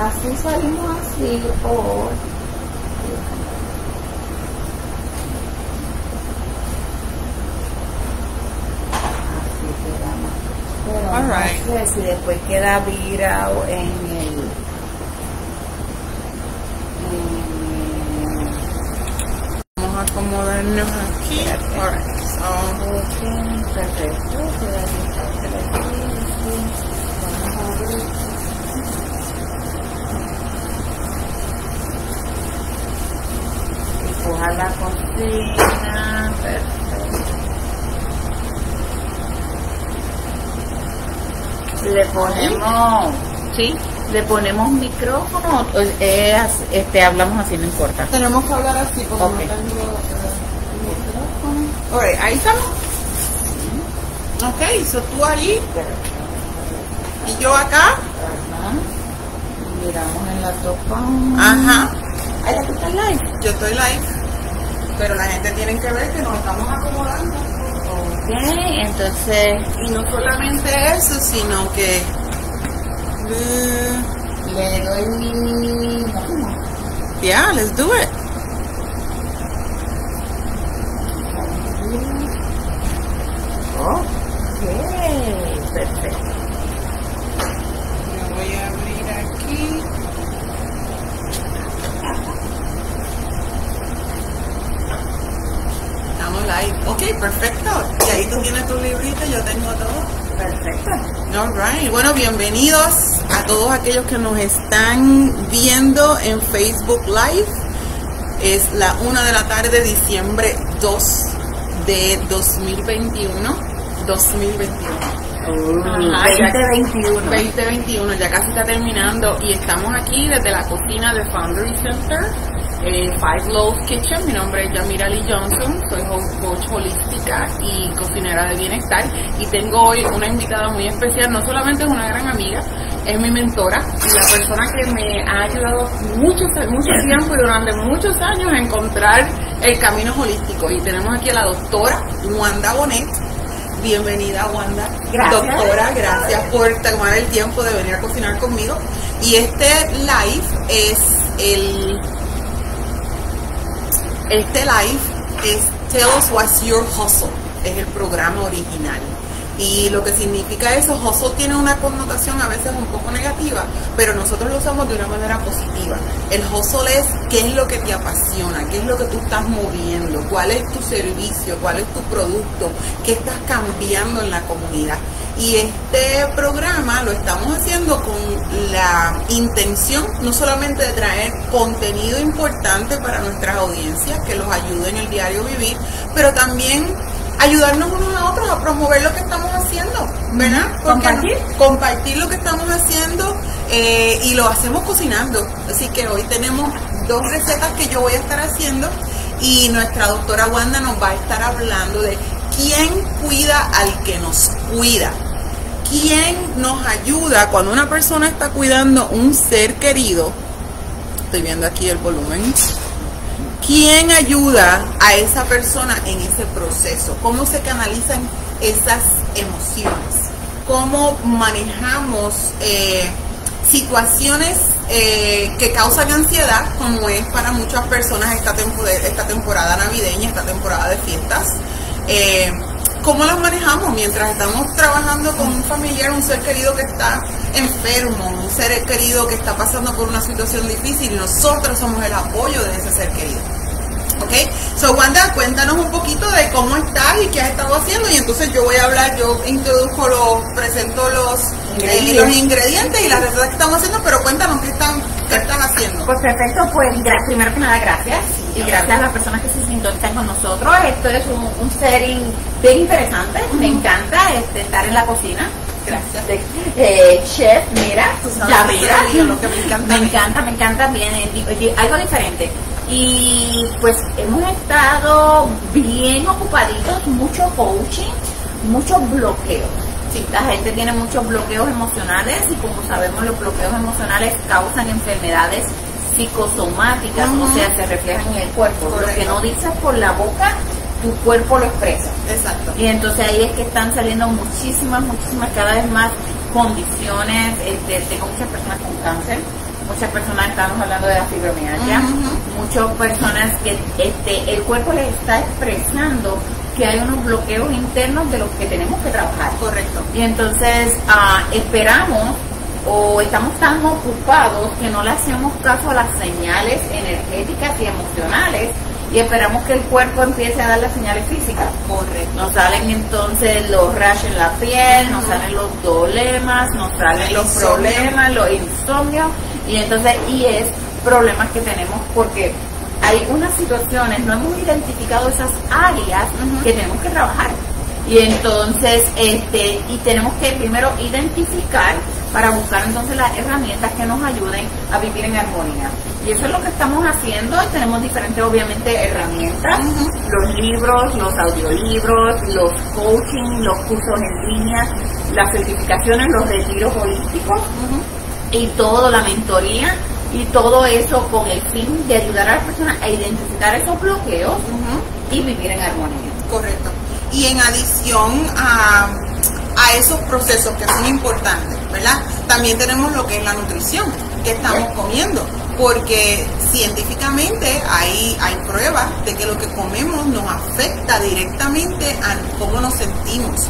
Así salimos así por... Así quedamos. Pero All right. no sé si después queda virado en el... Vamos a acomodarnos aquí. All right. So, Perfecto. Vamos a abrir. Empujar la cocina. Perfecto. Le ponemos, sí. le ponemos micrófono, hablamos así, no importa. Tenemos que hablar así porque Ok. no tengo micrófono. All right, ahí estamos. Ok, so tú allí y yo acá. Ajá. Miramos en la topa. Ajá. Ay, aquí está el live. Yo estoy live, pero la gente tiene que ver que nos estamos acomodando. Ok, entonces Y no solamente eso, sino que le doy... yeah, let's do it. Ok, perfecto. Me voy a abrir aquí. Estamos live. Ok, perfecto. Y ahí tú tienes tu librito, yo tengo todo. Perfecto. All right. Bueno, bienvenidos a todos aquellos que nos están viendo en Facebook Live. Es la 1 de la tarde, diciembre 2 de 2021. 2021. Ajá, 2021. 2021, ya casi está terminando y estamos aquí desde la cocina de Foundry Center, Five Loaves Kitchen. Mi nombre es Yamira Lee Johnson, soy coach holística y cocinera de bienestar y tengo hoy una invitada muy especial. No solamente es una gran amiga, es mi mentora y la persona que me ha ayudado mucho tiempo y durante muchos años a encontrar el camino holístico. Y tenemos aquí a la doctora Wanda Bonet. Bienvenida, Wanda. Gracias. Doctora, gracias por tomar el tiempo de venir a cocinar conmigo. Y este live es Tell Us What's Your Hustle. Es el programa original. Y lo que significa eso, hustle tiene una connotación a veces un poco negativa, pero nosotros lo usamos de una manera positiva. El hustle es qué es lo que te apasiona, qué es lo que tú estás moviendo, cuál es tu servicio, cuál es tu producto, qué estás cambiando en la comunidad. Y este programa lo estamos haciendo con la intención no solamente de traer contenido importante para nuestras audiencias, que los ayude en el diario vivir, pero también ayudarnos unos a otros a promover lo que estamos haciendo, ¿verdad? Compartir. Compartir lo que estamos haciendo y lo hacemos cocinando. Así que hoy tenemos 2 recetas que yo voy a estar haciendo y nuestra doctora Wanda nos va a estar hablando de quién cuida al que nos cuida. ¿Quién nos ayuda cuando una persona está cuidando un ser querido? Estoy viendo aquí el volumen. ¿Quién ayuda a esa persona en ese proceso? ¿Cómo se canalizan esas emociones? ¿Cómo manejamos situaciones que causan ansiedad, como es para muchas personas esta temporada navideña, esta temporada de fiestas? ¿Cómo las manejamos mientras estamos trabajando con un familiar, un ser querido que está enfermo, un ser querido que está pasando por una situación difícil y nosotros somos el apoyo de ese ser querido? ¿Ok? So, Wanda, cuéntanos un poquito de cómo estás y qué has estado haciendo, y entonces yo voy a hablar, yo presento los ingredientes y las recetas que estamos haciendo, pero cuéntanos qué están haciendo. Pues perfecto, pues primero que nada gracias y gracias a las personas que se sintonizan con nosotros. Esto es un setting bien interesante, me encanta estar en la cocina. Gracias. Chef, mira, Lo que me encanta. me encanta bien, algo diferente. Y pues hemos estado bien ocupaditos, mucho coaching, muchos bloqueos. Sí, la gente tiene muchos bloqueos emocionales y como sabemos los bloqueos emocionales causan enfermedades psicosomáticas, o sea, se reflejan en el cuerpo. Correcto. Lo que no dices por la boca, tu cuerpo lo expresa. Exacto. Y entonces ahí es que están saliendo muchísimas, cada vez más condiciones. Tengo muchas personas con cáncer, muchas personas estamos hablando de la fibromialgia, muchas personas que el cuerpo les está expresando que hay unos bloqueos internos de los que tenemos que trabajar. Correcto. Y entonces esperamos o estamos tan ocupados que no le hacemos caso a las señales energéticas y emocionales y esperamos que el cuerpo empiece a dar las señales físicas. Correcto. Nos salen entonces los rash en la piel, nos salen los dolemas, nos salen los problemas, los insomnios y entonces es problemas que tenemos porque hay unas situaciones, no hemos identificado esas áreas que tenemos que trabajar. Y entonces, y tenemos que primero identificar para buscar entonces las herramientas que nos ayuden a vivir en armonía. Y eso es lo que estamos haciendo y tenemos diferentes, obviamente, herramientas, los libros, los audiolibros, los coaching, los cursos en línea, las certificaciones, los retiros holísticos y todo, la mentoría y todo eso con el fin de ayudar a las personas a identificar esos bloqueos y vivir en armonía. Correcto. Y en adición a esos procesos que son importantes, ¿verdad? También tenemos lo que es la nutrición que estamos comiendo, porque científicamente hay pruebas de que lo que comemos nos afecta directamente a cómo nos sentimos,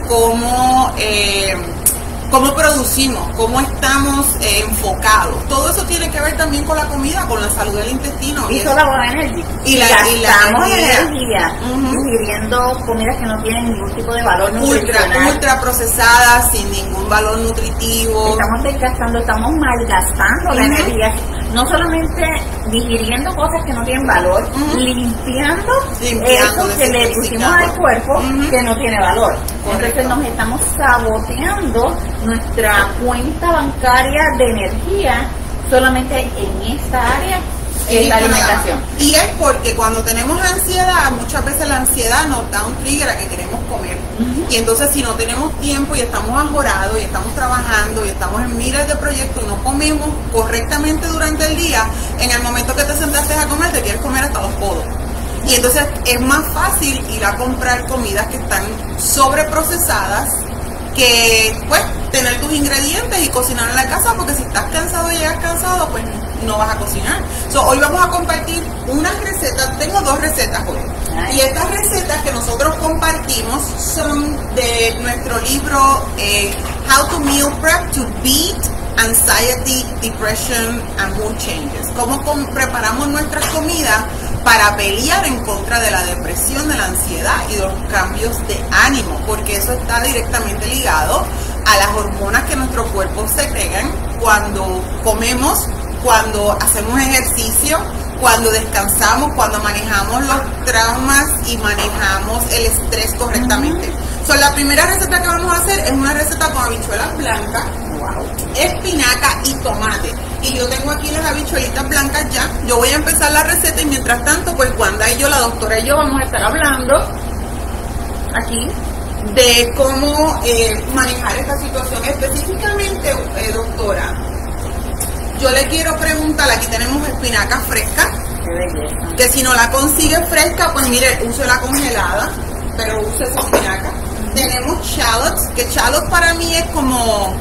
cómo producimos, cómo estamos enfocados. Todo eso tiene que ver también con la comida, con la salud del intestino. Y con la buena energía. Y la energía ingiriendo comidas que no tienen ningún tipo de valor nutricional. Ultra procesadas, sin ningún valor nutritivo. Estamos desgastando, estamos malgastando la energía. No solamente digiriendo cosas que no tienen valor, limpiando eso que le pusimos al cuerpo que no tiene valor. Entonces nos estamos saboteando nuestra cuenta bancaria de energía solamente en esta área que es la alimentación. Y es porque cuando tenemos ansiedad, muchas veces la ansiedad nos da un trigger a que queremos comer. Y entonces si no tenemos tiempo y estamos ajorados y estamos trabajando y estamos en miles de proyectos y no comemos correctamente durante el día, en el momento que te sentaste a comer te quieres comer hasta los codos. Y entonces es más fácil ir a comprar comidas que están sobreprocesadas que pues tener tus ingredientes y cocinar en la casa, porque si estás cansado y llegas cansado, pues no vas a cocinar. Hoy vamos a compartir unas recetas, tengo 2 recetas hoy. Y estas recetas que nosotros compartimos son de nuestro libro How to Meal Prep to Beat Anxiety, Depression and Mood Changes. Cómo preparamos nuestras comidas para pelear en contra de la depresión, de la ansiedad y de los cambios de ánimo, porque eso está directamente ligado a las hormonas que nuestro cuerpo segregan cuando comemos, cuando hacemos ejercicio, cuando descansamos, cuando manejamos los traumas y manejamos el estrés correctamente. La primera receta que vamos a hacer es una receta con habichuelas blancas, espinaca y tomate. Y yo tengo aquí las habichuelitas blancas ya. Yo voy a empezar la receta y mientras tanto, pues Wanda y yo, la doctora y yo, vamos a estar hablando aquí de cómo manejar esta situación. Específicamente, doctora, yo le quiero preguntar, aquí tenemos espinaca fresca, que si no la consigue fresca, pues mire, use la congelada, pero use esa espinaca. Tenemos shallots, que shallots para mí es como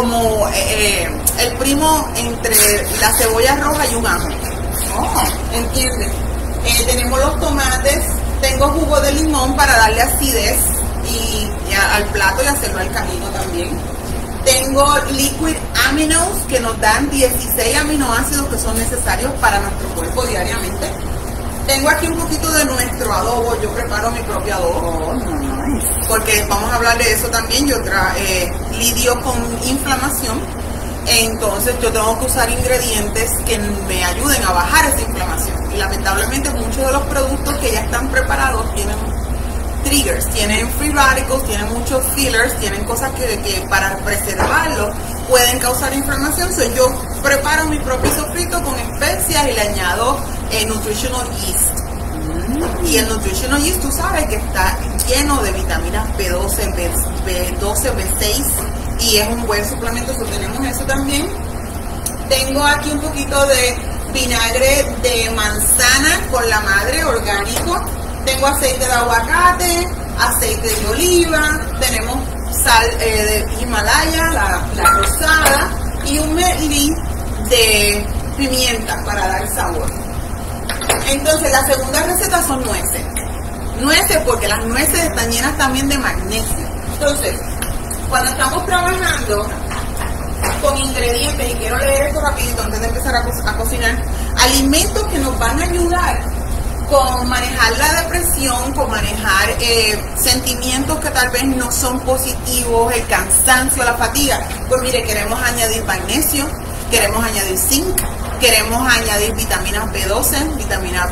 el primo entre la cebolla roja y un ajo. ¿Entiendes? Tenemos los tomates, tengo jugo de limón para darle acidez y al plato y hacerlo al camino también. Tengo liquid aminos que nos dan 16 aminoácidos que son necesarios para nuestro cuerpo diariamente. Tengo aquí un poquito de nuestro adobo, yo preparo mi propio adobo, porque vamos a hablar de eso también. Yo lidio con inflamación, entonces yo tengo que usar ingredientes que me ayuden a bajar esa inflamación. Y lamentablemente muchos de los productos que ya están preparados tienen triggers, tienen free radicals, tienen muchos fillers, tienen cosas que para preservarlo pueden causar inflamación. Yo preparo mi propio sofrito con especias y le añado nutritional yeast. Y el nutritional yeast, tú sabes que está lleno de vitaminas B12, B12, B6 y es un buen suplemento. Tenemos eso también. Tengo aquí un poquito de vinagre de manzana con la madre orgánico. Tengo aceite de aguacate, aceite de oliva, tenemos sal de Himalaya, la rosada, y un medley de pimienta para dar sabor. Entonces la segunda receta son nueces. Nueces porque las nueces están llenas también de magnesio. Entonces, cuando estamos trabajando con ingredientes, y quiero leer esto rapidito antes de empezar a cocinar, alimentos que nos van a ayudar con manejar la depresión, con manejar sentimientos que tal vez no son positivos, el cansancio, la fatiga. Pues mire, queremos añadir magnesio, queremos añadir zinc, queremos añadir vitaminas B12, vitamina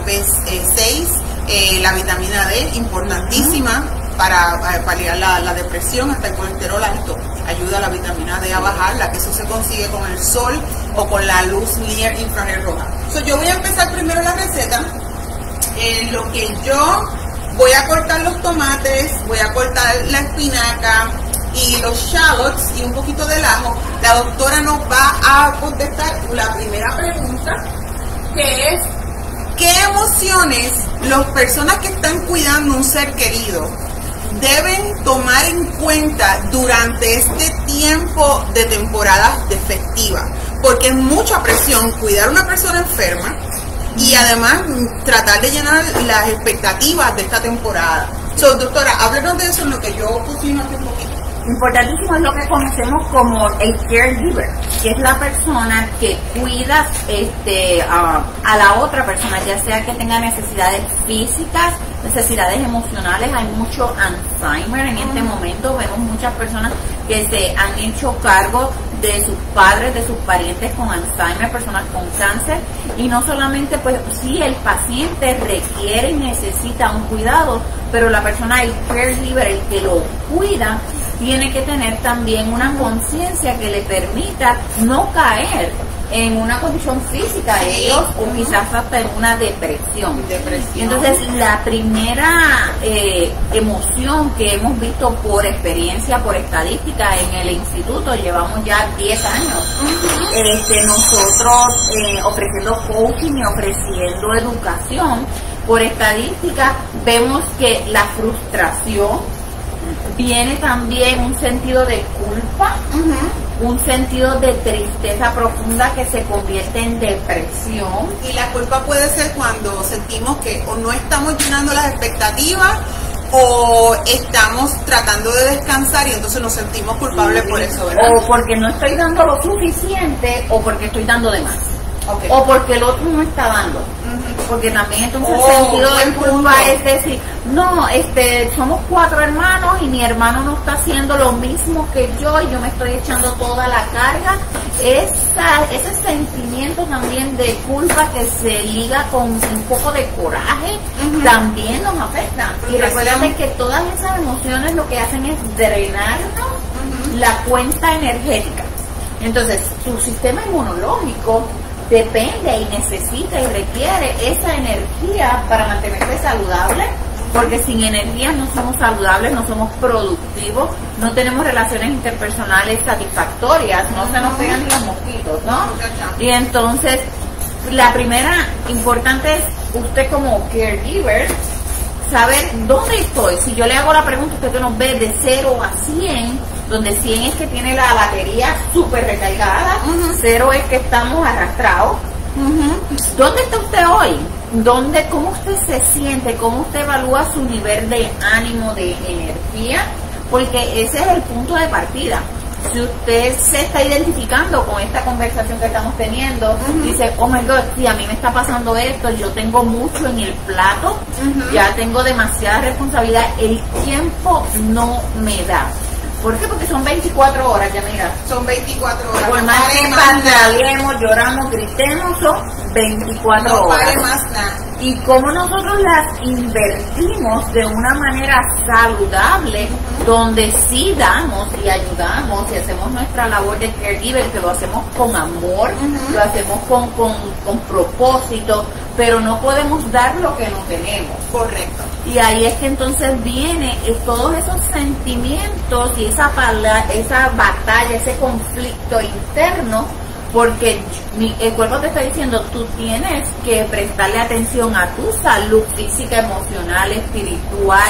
B6, la vitamina D, importantísima para paliar la depresión, hasta el colesterol alto. Ayuda a la vitamina D a bajarla, que eso se consigue con el sol o con la luz Near Infrared roja. Yo voy a empezar primero la receta. En lo que yo voy a cortar los tomates, voy a cortar la espinaca y los shallots y un poquito del ajo, la doctora nos va a contestar la primera pregunta, que es: ¿qué emociones las personas que están cuidando un ser querido deben tomar en cuenta durante este tiempo de temporadas de festiva? Porque es mucha presión cuidar a una persona enferma y además tratar de llenar las expectativas de esta temporada. Doctora, háblenos de eso en lo que yo cocino hace un poquito. Importantísimo es lo que conocemos como el caregiver, que es la persona que cuida a la otra persona, ya sea que tenga necesidades físicas, necesidades emocionales. Hay mucho Alzheimer en este momento, vemos muchas personas que se han hecho cargo de sus padres, de sus parientes con Alzheimer, personas con cáncer, y no solamente, pues sí, el paciente requiere y necesita un cuidado, pero la persona, el caregiver, el que lo cuida, tiene que tener también una conciencia que le permita no caer en una condición física de ellos o quizás hasta en una depresión. Entonces, la primera emoción que hemos visto por experiencia, por estadística en el instituto, llevamos ya 10 años nosotros ofreciendo coaching y ofreciendo educación. Por estadística vemos que la frustración viene también un sentido de culpa, un sentido de tristeza profunda que se convierte en depresión. Y la culpa puede ser cuando sentimos que o no estamos llenando las expectativas o estamos tratando de descansar y entonces nos sentimos culpables por eso, ¿verdad? O porque no estoy dando lo suficiente o porque estoy dando de más. Okay. O porque el otro no está dando. Porque también entonces el sentido de culpa es decir, no, somos 4 hermanos y mi hermano no está haciendo lo mismo que yo y yo me estoy echando toda la carga. Ese sentimiento también de culpa que se liga con un poco de coraje también nos afecta. Y recuerden que todas esas emociones lo que hacen es drenarnos la cuenta energética. Entonces, tu sistema inmunológico depende y necesita y requiere esa energía para mantenerse saludable, porque sin energía no somos saludables, no somos productivos, no tenemos relaciones interpersonales satisfactorias, no se nos pegan ni los mosquitos, ¿no? Y entonces, la primera importante es usted como caregiver saber dónde estoy. Si yo le hago la pregunta, usted que nos ve de 0 a 100, donde 100 es que tiene la batería súper recargada, 0 es que estamos arrastrados. ¿Dónde está usted hoy? ¿Cómo usted se siente? ¿Cómo usted evalúa su nivel de ánimo, de energía? Porque ese es el punto de partida. Si usted se está identificando con esta conversación que estamos teniendo, dice, oh my God, si a mí me está pasando esto, yo tengo mucho en el plato, ya tengo demasiada responsabilidad, el tiempo no me da. ¿Por qué? Porque son 24 horas, ya mira. Son 24 horas. Por más que pataleemos, lloramos, gritemos, son 24 horas. No pare más nada. Y cómo nosotros las invertimos de una manera saludable, donde sí damos y ayudamos y hacemos nuestra labor de caregiver, que lo hacemos con amor, lo hacemos con propósito, pero no podemos dar lo que no tenemos. Correcto. Y ahí es que entonces viene todos esos sentimientos y esa batalla, ese conflicto interno, porque el cuerpo te está diciendo, tú tienes que prestarle atención a tu salud física, emocional, espiritual,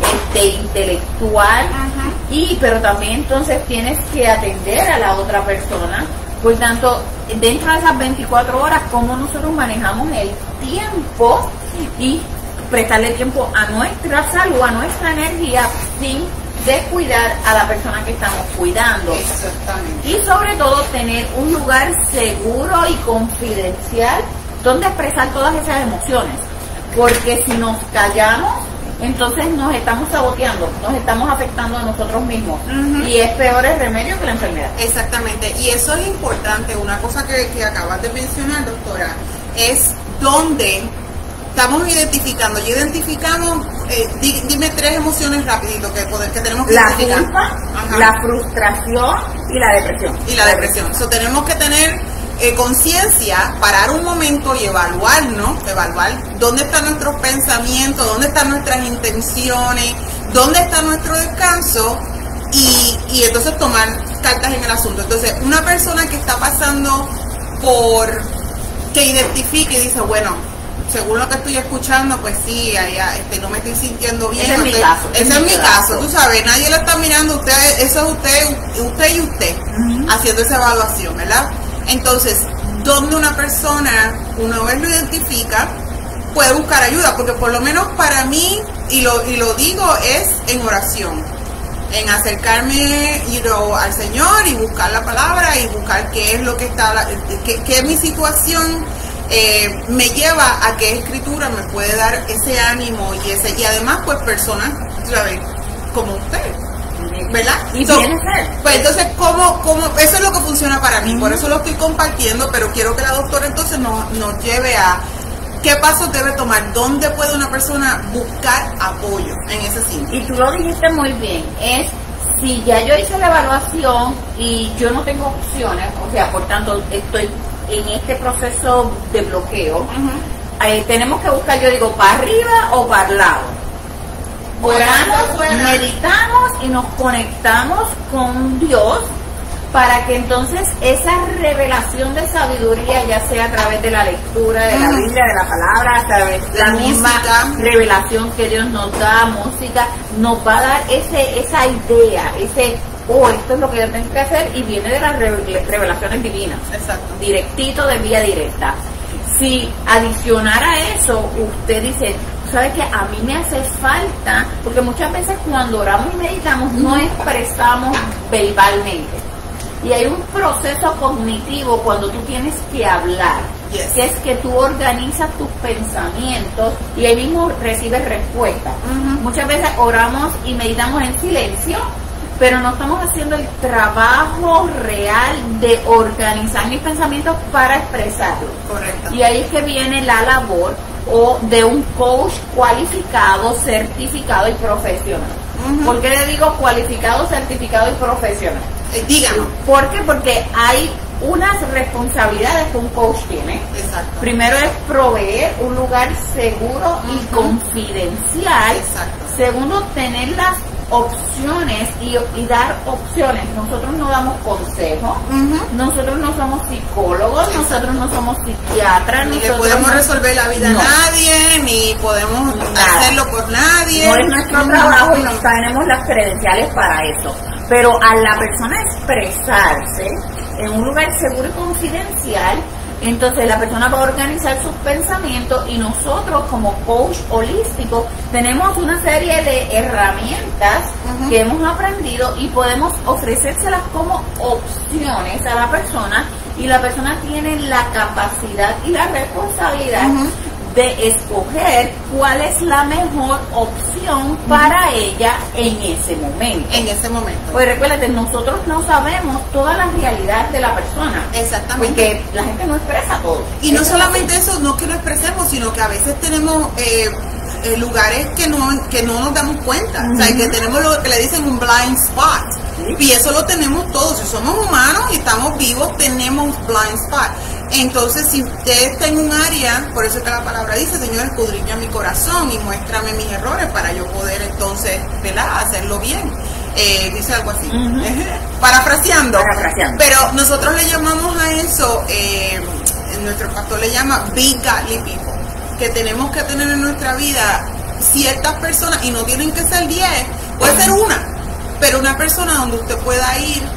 intelectual, pero también entonces tienes que atender a la otra persona. Por tanto, dentro de esas 24 horas, cómo nosotros manejamos el tiempo y prestarle tiempo a nuestra salud, a nuestra energía, sin descuidar a la persona que estamos cuidando. Exactamente. Y sobre todo tener un lugar seguro y confidencial donde expresar todas esas emociones. Porque si nos callamos, entonces nos estamos saboteando, nos estamos afectando a nosotros mismos. Y es peor el remedio que la enfermedad. Exactamente, y eso es importante. Una cosa que acabas de mencionar, doctora, es donde estamos identificando. Ya identificamos, dime 3 emociones rapidito que tenemos que La identificar. culpa, Ajá. la frustración y la depresión. Y la depresión. So, tenemos que tener conciencia, parar un momento y evaluar dónde están nuestros pensamientos, dónde están nuestras intenciones, dónde está nuestro descanso y entonces tomar cartas en el asunto. Entonces, una persona que está pasando que identifique y dice, bueno, según lo que estoy escuchando, pues sí, no me estoy sintiendo bien. Ese es mi caso. Ese es mi caso, tú sabes, nadie lo está mirando, eso es usted y usted, haciendo esa evaluación, ¿verdad? Entonces, donde una persona, una vez lo identifica, puede buscar ayuda, porque por lo menos para mí, y lo digo, es en oración, en acercarme al Señor y buscar la palabra y buscar qué es lo que está, qué mi situación me lleva a qué escritura me puede dar ese ánimo y además pues personas, ¿sabes? Como usted, ¿verdad? Y pues entonces, ¿cómo? Eso es lo que funciona para mí, por eso lo estoy compartiendo, pero quiero que la doctora entonces nos lleve a qué pasos debe tomar, dónde puede una persona buscar apoyo en ese sentido. Y tú lo dijiste muy bien, es si ya yo hice la evaluación y yo no tengo opciones, o sea, por tanto estoy en este proceso de bloqueo, tenemos que buscar, yo digo, para arriba o para el lado. Oramos, meditamos y nos conectamos con Dios para que entonces esa revelación de sabiduría, ya sea a través de la lectura de la Biblia, de la palabra, a través de la misma revelación que Dios nos da, música, nos va a dar esa idea, esto es lo que yo tengo que hacer, y viene de las revelaciones divinas. Exacto. Directito, de vía directa. Si adicionar a eso, usted dice, ¿sabe qué? A mí me hace falta, porque muchas veces cuando oramos y meditamos no expresamos verbalmente. Y hay un proceso cognitivo cuando tú tienes que hablar, que es que tú organizas tus pensamientos y ahí mismo recibes respuesta. Muchas veces oramos y meditamos en silencio, pero no estamos haciendo el trabajo real de organizar mis pensamientos para expresarlos. Correcto. Y ahí es que viene la labor de un coach cualificado, certificado y profesional. ¿Por qué le digo cualificado, certificado y profesional? Dígame. ¿Por qué? Porque hay unas responsabilidades que un coach tiene. Exacto. Primero es proveer un lugar seguro y confidencial. Exacto. Segundo, tener las opciones y dar opciones. Nosotros no damos consejos, nosotros no somos psicólogos, nosotros no somos psiquiatras, ni le podemos resolver la vida a nadie, ni podemos hacerlo por nadie. No es nuestro trabajo y no tenemos las credenciales para eso. Pero a la persona expresarse en un lugar seguro y confidencial, entonces la persona va a organizar sus pensamientos y nosotros como coach holístico tenemos una serie de herramientas que hemos aprendido y podemos ofrecérselas como opciones a la persona, y la persona tiene la capacidad y la responsabilidad de escoger cuál es la mejor opción para ella en ese momento. En ese momento. Pues recuérdate, nosotros no sabemos toda la realidad de la persona. Exactamente. Porque la gente no expresa todo. Y no solamente eso, no que lo expresemos, sino que a veces tenemos lugares que no nos damos cuenta. O sea, que tenemos lo que le dicen un blind spot. Y eso lo tenemos todos. Si somos humanos y estamos vivos, tenemos blind spot. Entonces, si usted está en un área, por eso es que la palabra dice, Señor, escudriña mi corazón y muéstrame mis errores para yo poder entonces, ¿verdad?, hacerlo bien. Dice algo así. Parafraseando. Pero nosotros le llamamos a eso, nuestro pastor le llama big godly people, que tenemos que tener en nuestra vida ciertas personas, y no tienen que ser 10, puede ser una, pero una persona donde usted pueda ir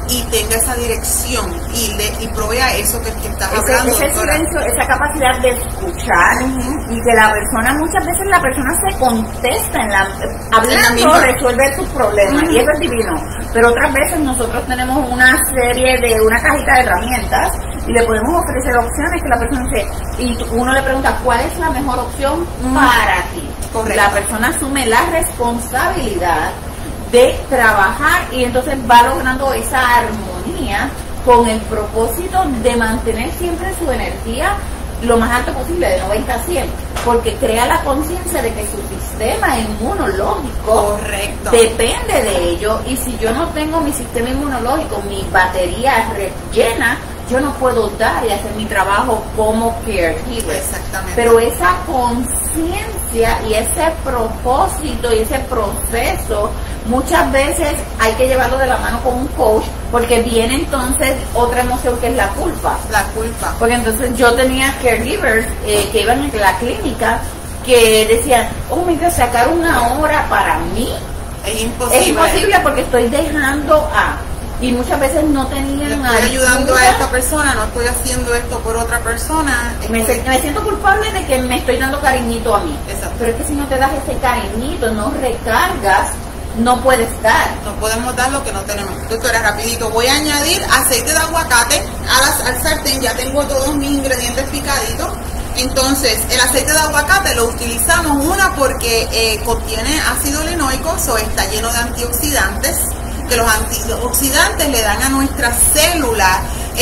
y tenga esa dirección y provea eso que estás hablando. Ese silencio, esa capacidad de escuchar y que la persona, muchas veces la persona se contesta hablando, resuelve sus problemas y eso es divino. Pero otras veces nosotros tenemos una cajita de herramientas y le podemos ofrecer opciones que la persona dice, y uno le pregunta cuál es la mejor opción para ti. Correcto. La persona asume la responsabilidad de trabajar y entonces va logrando esa armonía con el propósito de mantener siempre su energía lo más alto posible, de 90 a 100, porque crea la conciencia de que su sistema inmunológico depende de ello, y si yo no tengo mi sistema inmunológico, mi batería llena, yo no puedo dar y hacer mi trabajo como caregiver. Exactamente. Pero esa conciencia y ese propósito y ese proceso, muchas veces hay que llevarlo de la mano con un coach, porque viene entonces otra emoción que es la culpa. La culpa. Porque entonces yo tenía caregivers que iban en la clínica que decían, oh my God, sacar una hora para mí es imposible. Es imposible porque estoy dejando a... Y muchas veces no tenían nada. Estoy ayudando a esta persona, no estoy haciendo esto por otra persona. Me siento culpable de que me estoy dando cariñito a mí. Exacto. Pero es que si no te das ese cariñito, no recargas, no puedes dar. No podemos dar lo que no tenemos. Doctora, rapidito, voy a añadir aceite de aguacate al sartén. Ya tengo todos mis ingredientes picaditos. Entonces, el aceite de aguacate lo utilizamos, porque contiene ácido linoico, está lleno de antioxidantes, que los antioxidantes le dan a nuestras células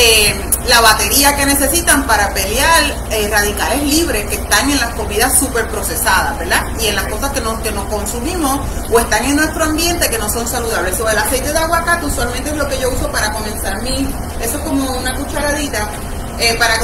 la batería que necesitan para pelear radicales libres que están en las comidas súper procesadas, ¿verdad? Y en las cosas que nos consumimos o están en nuestro ambiente que no son saludables. El aceite de aguacate usualmente es lo que yo uso para comenzar eso es como una cucharadita para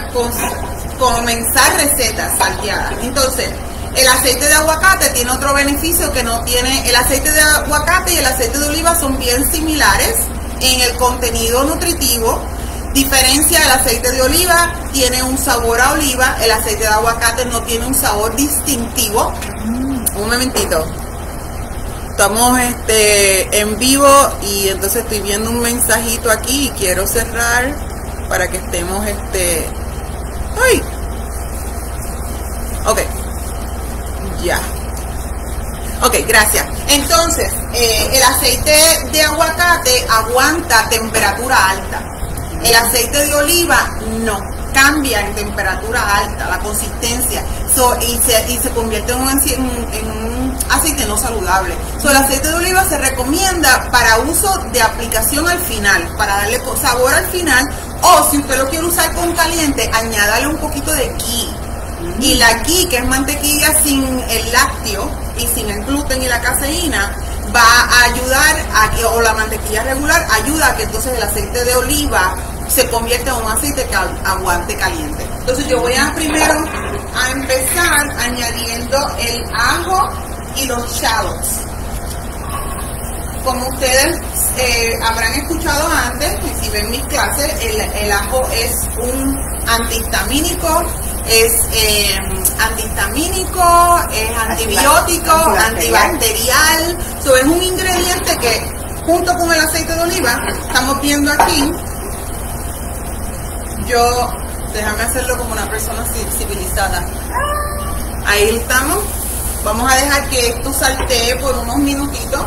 comenzar recetas salteadas. Entonces, el aceite de aguacate tiene otro beneficio que no tiene. El aceite de aguacate y el aceite de oliva son bien similares en el contenido nutritivo. Diferencia, el aceite de oliva tiene un sabor a oliva, el aceite de aguacate no tiene un sabor distintivo. Un momentito. Estamos en vivo y entonces estoy viendo un mensajito aquí y quiero cerrar para que estemos ¡ay! Ok. Ya. Ok, gracias. Entonces, el aceite de aguacate aguanta temperatura alta. El aceite de oliva no. Cambia en temperatura alta, la consistencia. Y se convierte en un aceite no saludable. El aceite de oliva se recomienda para uso de aplicación al final, para darle sabor al final. O si usted lo quiere usar con caliente, añádale un poquito de ghee. Y la ghee, que es mantequilla sin el lácteo y sin el gluten y la caseína, va a ayudar o la mantequilla regular ayuda a que entonces el aceite de oliva se convierta en un aceite que aguante caliente. Entonces yo voy primero a empezar añadiendo el ajo y los shallots. Como ustedes habrán escuchado antes, y si ven mis clases, el ajo es un antihistamínico, es antibiótico, antibacterial. Es un ingrediente que junto con el aceite de oliva, estamos viendo aquí, déjame hacerlo como una persona civilizada. Ahí estamos. Vamos a dejar que esto saltee por unos minutitos.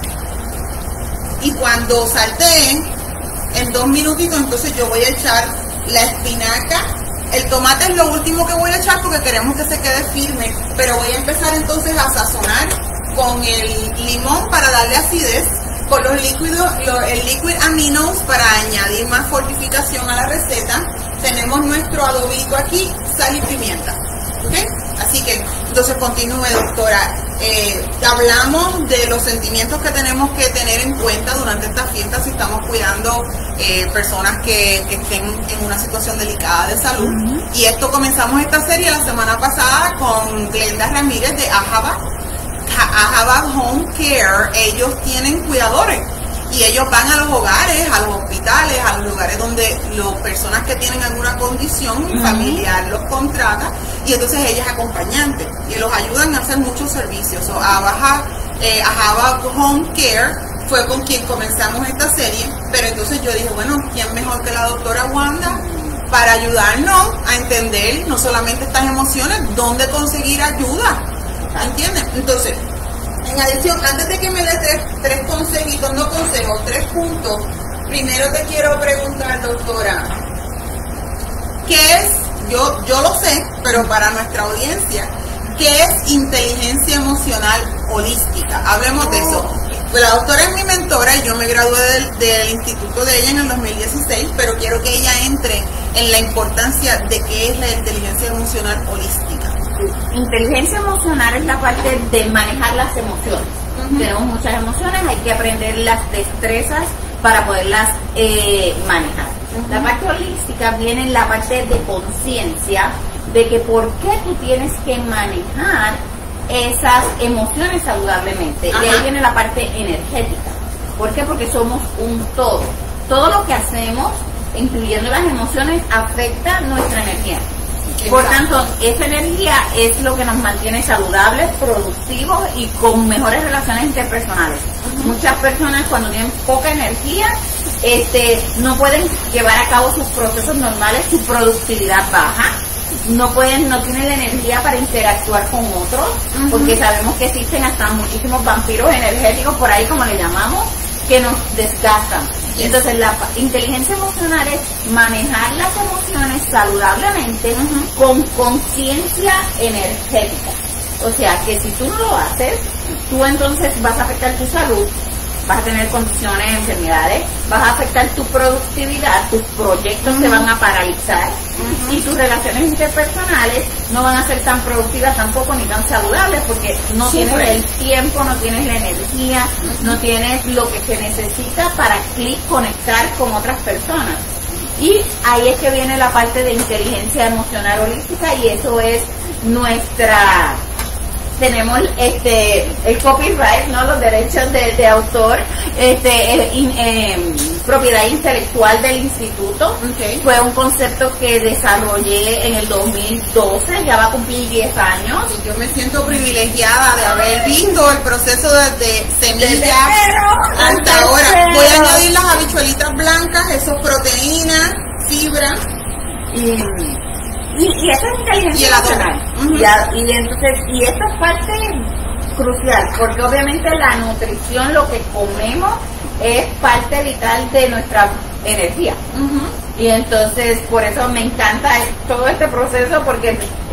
Y cuando salteen, en 2 minutitos, entonces yo voy a echar la espinaca. El tomate es lo último que voy a echar porque queremos que se quede firme. Pero voy a empezar entonces a sazonar con el limón para darle acidez, con los líquidos, el liquid aminos para añadir más fortificación a la receta. Tenemos nuestro adobito aquí, sal y pimienta. ¿Okay? Así que, entonces continúe, doctora. Hablamos de los sentimientos que tenemos que tener en cuenta durante estas fiestas si estamos cuidando personas que estén en una situación delicada de salud. Y comenzamos esta serie la semana pasada con Glenda Ramírez de Ahava Home Care. Ellos tienen cuidadores y ellos van a los hogares, a los hospitales, a los lugares donde las personas que tienen alguna condición familiar los contratan, y entonces ella es acompañante y los ayudan a hacer muchos servicios. Ahava Home Care fue con quien comenzamos esta serie, pero entonces yo dije, bueno, ¿quién mejor que la doctora Wanda para ayudarnos a entender no solamente estas emociones, dónde conseguir ayuda? ¿Entiendes? Entonces, en adición, antes de que me des tres consejitos, no consejos, 3 puntos, primero te quiero preguntar, doctora, ¿qué es? Yo lo sé, pero para nuestra audiencia, ¿qué es inteligencia emocional holística? Hablemos de eso. Pues la doctora es mi mentora y yo me gradué del instituto de ella en el 2016, pero quiero que ella entre en la importancia de qué es la inteligencia emocional holística. Inteligencia emocional es la parte de manejar las emociones. Tenemos muchas emociones, hay que aprender las destrezas para poderlas manejar. La parte holística viene en la parte de conciencia de que por qué tú tienes que manejar esas emociones saludablemente. Y ahí viene la parte energética. ¿Por qué? Porque somos un todo. Todo lo que hacemos, incluyendo las emociones, afecta nuestra energía. Por tanto, esa energía es lo que nos mantiene saludables, productivos y con mejores relaciones interpersonales. Muchas personas cuando tienen poca energía, no pueden llevar a cabo sus procesos normales, su productividad baja, no tienen la energía para interactuar con otros, porque sabemos que existen hasta muchísimos vampiros energéticos por ahí, como le llamamos, que nos desgastan. Entonces la inteligencia emocional es manejar las emociones saludablemente con conciencia energética. O sea que si tú no lo haces, tú entonces vas a afectar tu salud, vas a tener condiciones, enfermedades, vas a afectar tu productividad, tus proyectos se van a paralizar y tus relaciones interpersonales no van a ser tan productivas tampoco ni tan saludables porque no tienes el tiempo, no tienes la energía, no tienes lo que se necesita para conectar con otras personas. Y ahí es que viene la parte de inteligencia emocional holística y eso es tenemos el copyright, ¿no? Los derechos de autor, propiedad intelectual del instituto. Fue un concepto que desarrollé en el 2012, ya va a cumplir 10 años. Y yo me siento privilegiada de haber visto el proceso desde semillas hasta ahora. Voy a añadir las habichuelitas blancas, eso es proteína, fibra. Y eso es inteligencia emocional. Y esta es parte crucial, porque obviamente la nutrición, lo que comemos, es parte vital de nuestra energía. Y entonces, por eso me encanta todo este proceso, porque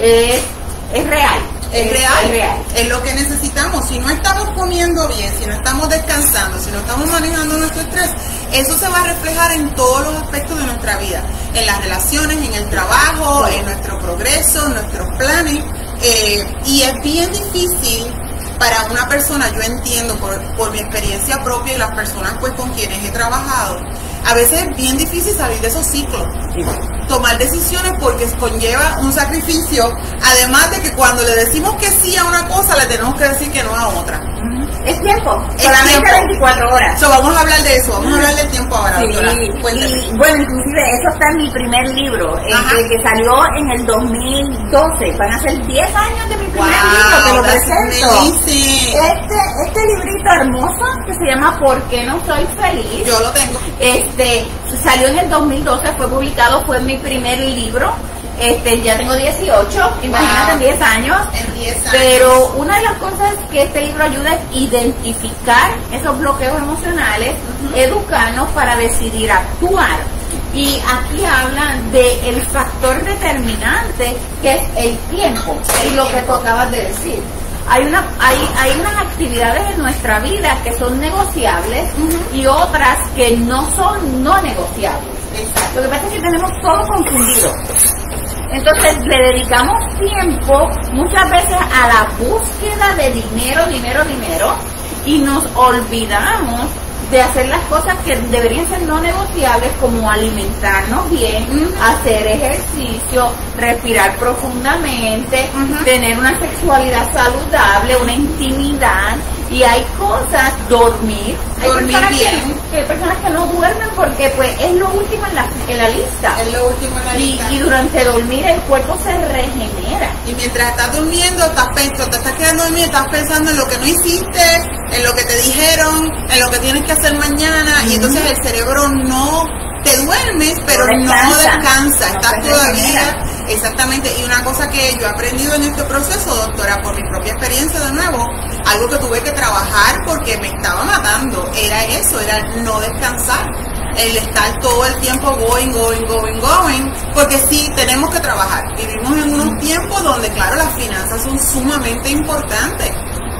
es real. Es real, es lo que necesitamos. Si no estamos comiendo bien, si no estamos descansando, si no estamos manejando nuestro estrés, eso se va a reflejar en todos los aspectos de nuestra vida, en las relaciones, en el trabajo, en nuestro progreso, en nuestros planes, y es bien difícil para una persona, yo entiendo por mi experiencia propia y las personas pues con quienes he trabajado, a veces es bien difícil salir de esos ciclos, tomar decisiones porque conlleva un sacrificio, además de que cuando le decimos que sí a una cosa, le tenemos que decir que no a otra. Es tiempo, solamente 24 horas. Vamos a hablar de eso, vamos a hablar del tiempo ahora, doctora. Y bueno, inclusive eso está en mi primer libro, que salió en el 2012. Van a ser 10 años de mi primer libro, te lo presento. Este librito hermoso que se llama ¿Por qué no soy feliz? Yo lo tengo. Salió en el 2012, fue publicado, fue mi primer libro. Ya tengo 18, imagínate, en 10 años. Pero una de las cosas que este libro ayuda es identificar esos bloqueos emocionales, educarnos para decidir actuar. Y aquí hablan del factor determinante que es el tiempo, es lo que tú acabas de decir. Hay unas actividades en nuestra vida que son negociables y otras que no son no negociables. Lo que pasa es que tenemos todo confundido. Entonces le dedicamos tiempo muchas veces a la búsqueda de dinero y nos olvidamos de hacer las cosas que deberían ser no negociables, como alimentarnos bien, hacer ejercicio, respirar profundamente, tener una sexualidad saludable, una intimidad Y hay cosas, dormir. Dormir bien. Hay personas que no duermen porque pues es lo último en la lista. Es lo último en la lista. Y durante dormir el cuerpo se regenera. Y mientras estás durmiendo, te estás quedando dormido, estás pensando en lo que no hiciste, en lo que te dijeron, en lo que tienes que hacer mañana. Y entonces el cerebro no te duermes, pero no descansa. Estás todavía. Exactamente, y una cosa que yo he aprendido en este proceso, doctora, por mi propia experiencia de nuevo, algo que tuve que trabajar porque me estaba matando, era eso, era no descansar, el estar todo el tiempo going, porque sí, tenemos que trabajar, vivimos en unos tiempos donde, claro, las finanzas son sumamente importantes,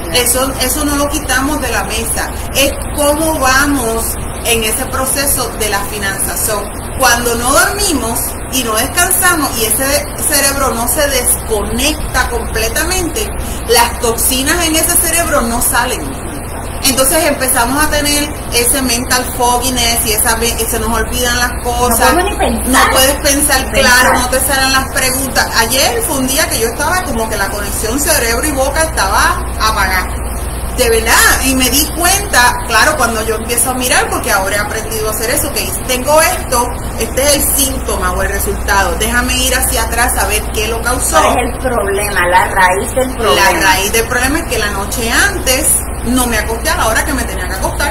eso no lo quitamos de la mesa, es cómo vamos en ese proceso de las finanzas. Cuando no dormimos y no descansamos y ese cerebro no se desconecta completamente, las toxinas en ese cerebro no salen. Entonces empezamos a tener ese mental fogginess y se nos olvidan las cosas. No puedes pensar claro, no te salen las preguntas. Ayer fue un día que yo estaba como que la conexión cerebro y boca estaba apagada. De verdad, y me di cuenta, claro, cuando yo empiezo a mirar, porque ahora he aprendido a hacer eso, que tengo esto, este es el síntoma o el resultado, déjame ir hacia atrás a ver qué lo causó. ¿Cuál es el problema? La raíz del problema. La raíz del problema es que la noche antes no me acosté a la hora que me tenía que acostar.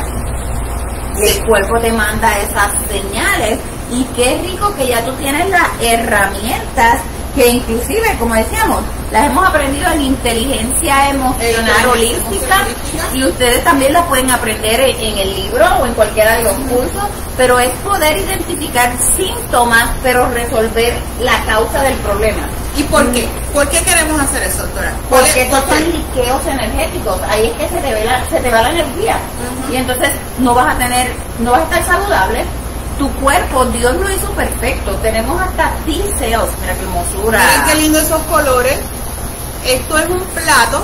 Y el cuerpo te manda esas señales, y qué rico que ya tú tienes las herramientas que inclusive, como decíamos, las hemos aprendido en inteligencia emocional holística, y ustedes también las pueden aprender en el libro o en cualquiera de los cursos, pero es poder identificar síntomas, pero resolver la causa del problema. ¿Y por qué? ¿Por qué queremos hacer eso, doctora? Porque estos son liqueos energéticos, ahí es que se te va la energía, y entonces no vas a estar saludable. Tu cuerpo, Dios lo hizo perfecto. Tenemos hasta T-cells. Mira qué hermosura. Miren qué lindo esos colores. Esto es un plato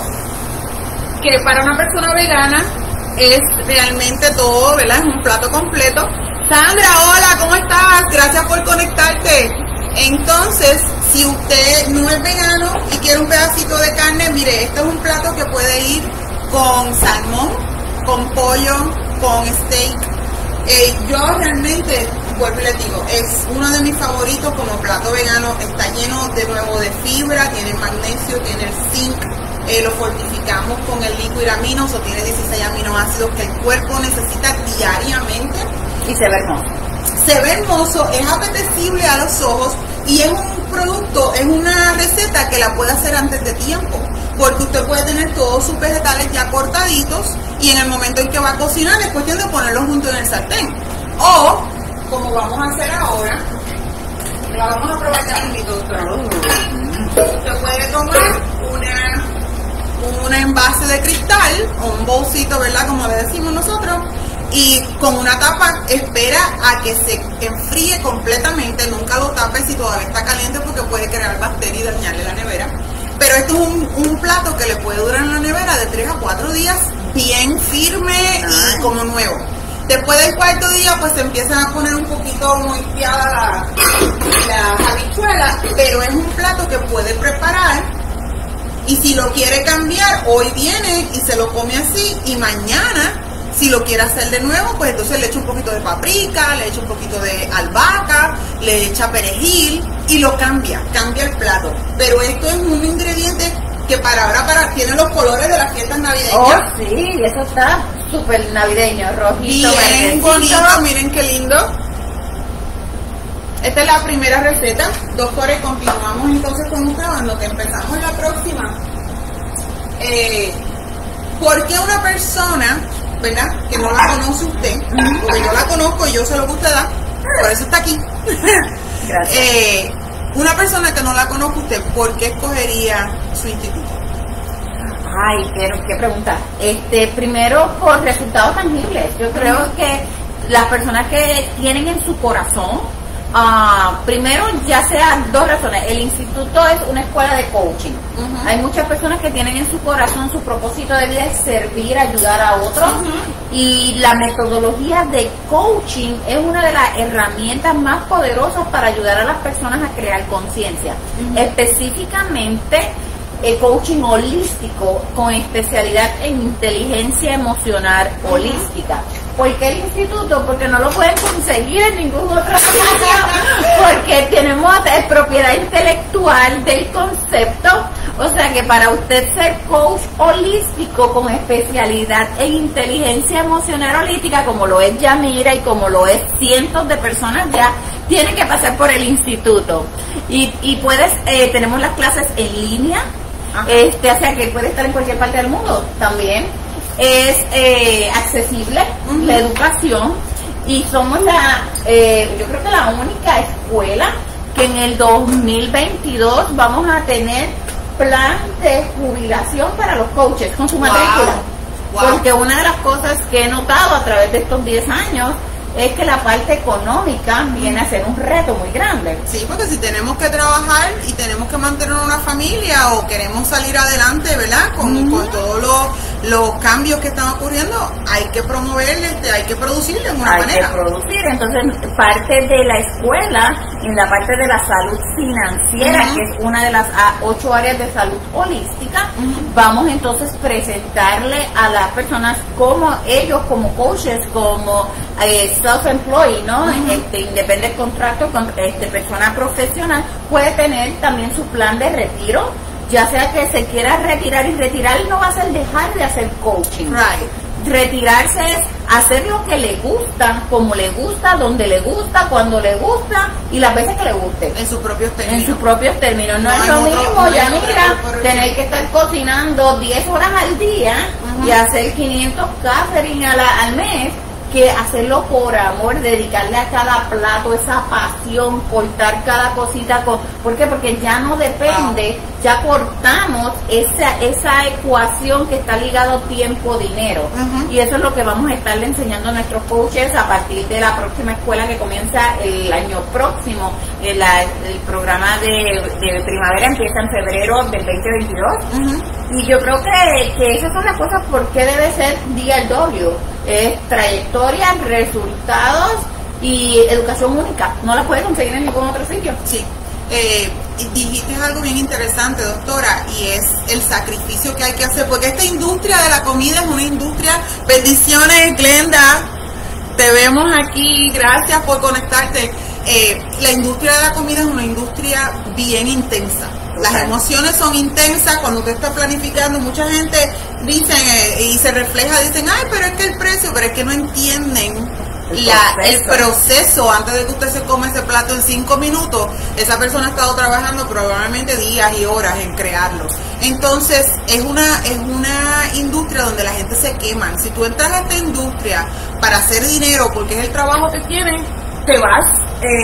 que para una persona vegana es realmente todo, ¿verdad? Es un plato completo. Sandra, hola, ¿cómo estás? Gracias por conectarte. Entonces, si usted no es vegano y quiere un pedacito de carne, mire, este es un plato que puede ir con salmón, con pollo, con steak. Yo realmente, vuelvo y les digo, es uno de mis favoritos como plato vegano. Está lleno de nuevo de fibra, tiene magnesio, tiene el zinc, lo fortificamos con el liquidaminos, o tiene 16 aminoácidos que el cuerpo necesita diariamente. Y se ve hermoso. Se ve hermoso, es apetecible a los ojos, y es un producto, es una receta que la puede hacer antes de tiempo, porque usted puede tener todos sus vegetales ya cortaditos, y en el momento en que va a cocinar es cuestión de ponerlos juntos en el sartén. O, como vamos a hacer ahora, la vamos a probar ya mismo, doctora. Usted puede tomar una envase de cristal, o un bolsito, ¿verdad? Como le decimos nosotros, y con una tapa espera a que se enfríe completamente. Nunca lo tapes si todavía está caliente, porque puede crear bacterias y dañarle la nevera. Pero esto es un plato que le puede durar en la nevera de 3 a 4 días bien firme y como nuevo. Después del cuarto día pues se empiezan a poner un poquito moiteadas las habichuelas, pero es un plato que puede preparar, y si lo quiere cambiar, hoy viene y se lo come así, y mañana si lo quiere hacer de nuevo, pues entonces le echa un poquito de paprika, le echa un poquito de albahaca, le echa perejil y lo cambia el plato. Pero esto es un ingrediente que tiene los colores de las fiestas navideñas. Oh, sí, eso está súper navideño, rojito, bien bonito, miren qué lindo. Esta es la primera receta. Doctores, continuamos entonces con un trabajo que empezamos en la próxima. ¿Por qué una persona, ¿verdad?, que no la conoce usted, porque yo la conozco y yo sé lo que usted da, por eso está aquí? Gracias. Una persona que no la conozca usted, ¿por qué escogería su instituto? Ay, qué pregunta. Primero, por resultados tangibles. Yo creo que las personas que tienen en su corazón, primero, ya sea 2 razones. El instituto es una escuela de coaching. Hay muchas personas que tienen en su corazón su propósito de vida es servir, ayudar a otros. Y la metodología de coaching es una de las herramientas más poderosas para ayudar a las personas a crear conciencia. Específicamente, coaching holístico con especialidad en inteligencia emocional holística. ¿Por qué el instituto? Porque no lo pueden conseguir en ningún otro sitio, porque tenemos propiedad intelectual del concepto. O sea que para usted ser coach holístico con especialidad en inteligencia emocional holística, como lo es Yamira y como lo es cientos de personas ya, tiene que pasar por el instituto. Y puedes, tenemos las clases en línea, o sea que puede estar en cualquier parte del mundo también. Es accesible la educación y somos yo creo que la única escuela que en el 2022 vamos a tener plan de jubilación para los coaches con su matrícula. Porque una de las cosas que he notado a través de estos 10 años es que la parte económica viene a ser un reto muy grande. Sí, porque si tenemos que trabajar y tenemos que mantener una familia o queremos salir adelante, ¿verdad? Con todos los cambios que están ocurriendo, hay que promoverle, hay que producirle de una manera. Hay que producir, entonces parte de la escuela, en la parte de la salud financiera, que es una de las 8 áreas de salud holística, vamos entonces a presentarle a las personas como ellos, como coaches, como self-employed, ¿no? Independent contractor, persona profesional, puede tener también su plan de retiro, ya sea que se quiera retirar, y retirar no va a ser dejar de hacer coaching. Retirarse es hacer lo que le gusta, como le gusta, donde le gusta, cuando le gusta y las veces que le guste. En sus propios términos. En sus propios términos. No es lo mismo, ya mira, tener que estar cocinando 10 horas al día y hacer 500 catering al mes, que hacerlo por amor, dedicarle a cada plato esa pasión, cortar cada cosita. ¿Por qué? Porque ya no depende, ya cortamos esa ecuación que está ligado tiempo-dinero. Y eso es lo que vamos a estarle enseñando a nuestros coaches a partir de la próxima escuela que comienza el año próximo. El programa de primavera empieza en febrero del 2022. Y yo creo que esas son las cosas por qué debe ser DRW. Es trayectoria, resultados y educación única. No la puedes conseguir en ningún otro sitio. Sí. Dijiste algo bien interesante, doctora, y es el sacrificio que hay que hacer, porque esta industria de la comida es una industria. Bendiciones, Glenda, te vemos aquí, gracias por conectarte. La industria de la comida es una industria bien intensa. Las emociones son intensas cuando usted está planificando. Mucha gente dice y se refleja, dicen, ay, pero es que el precio, pero es que no entienden el proceso. Antes de que usted se come ese plato en 5 minutos, esa persona ha estado trabajando probablemente días y horas en crearlo. Entonces es una industria donde la gente se quema. Si tú entras a esta industria para hacer dinero, porque es el trabajo que tienen, te vas.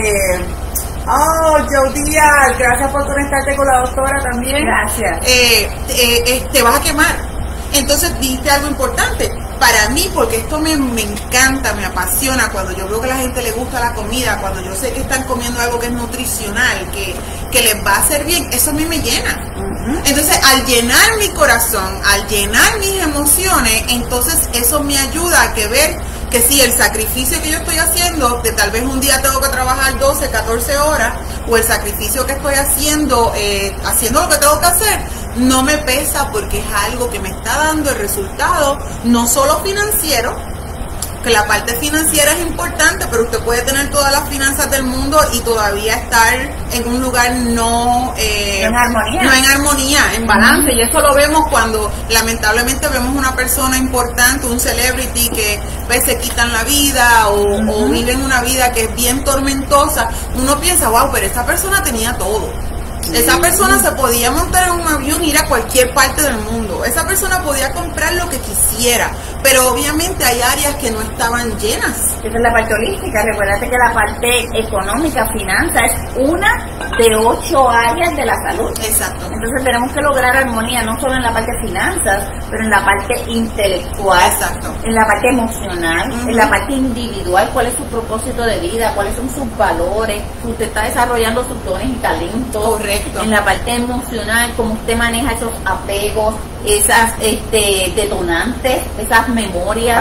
Joe Díaz, gracias por conectarte con la doctora también. Gracias. Te vas a quemar. Entonces dijiste algo importante para mí, porque esto me encanta, me apasiona cuando yo veo que a la gente le gusta la comida, cuando yo sé que están comiendo algo que es nutricional, que les va a hacer bien. Eso a mí me llena. Entonces, al llenar mi corazón, al llenar mis emociones, entonces eso me ayuda a ver que sí, el sacrificio que yo estoy haciendo, de tal vez un día tengo que trabajar 12, 14 horas, o el sacrificio que estoy haciendo, haciendo lo que tengo que hacer, no me pesa, porque es algo que me está dando el resultado, no solo financiero, que la parte financiera es importante, pero usted puede tener todas las finanzas del mundo y todavía estar en un lugar no en armonía, en balance. Y eso lo vemos cuando lamentablemente vemos una persona importante, un celebrity, que pues, se quitan la vida o viven una vida que es bien tormentosa. Uno piensa, wow, pero esa persona tenía todo. Esa persona se podía montar en un avión y ir a cualquier parte del mundo. Esa persona podía comprar lo que quisiera, pero obviamente hay áreas que no estaban llenas. Esa es la parte holística. Recuérdate que la parte económica, finanza, es una de 8 áreas de la salud. Exacto. Entonces tenemos que lograr armonía, no solo en la parte finanzas, pero en la parte intelectual, exacto, en la parte emocional, en la parte individual, cuál es su propósito de vida, cuáles son sus valores, usted está desarrollando sus dones y talentos. Correcto. En la parte emocional, cómo usted maneja esos apegos, esas detonantes, esas memorias.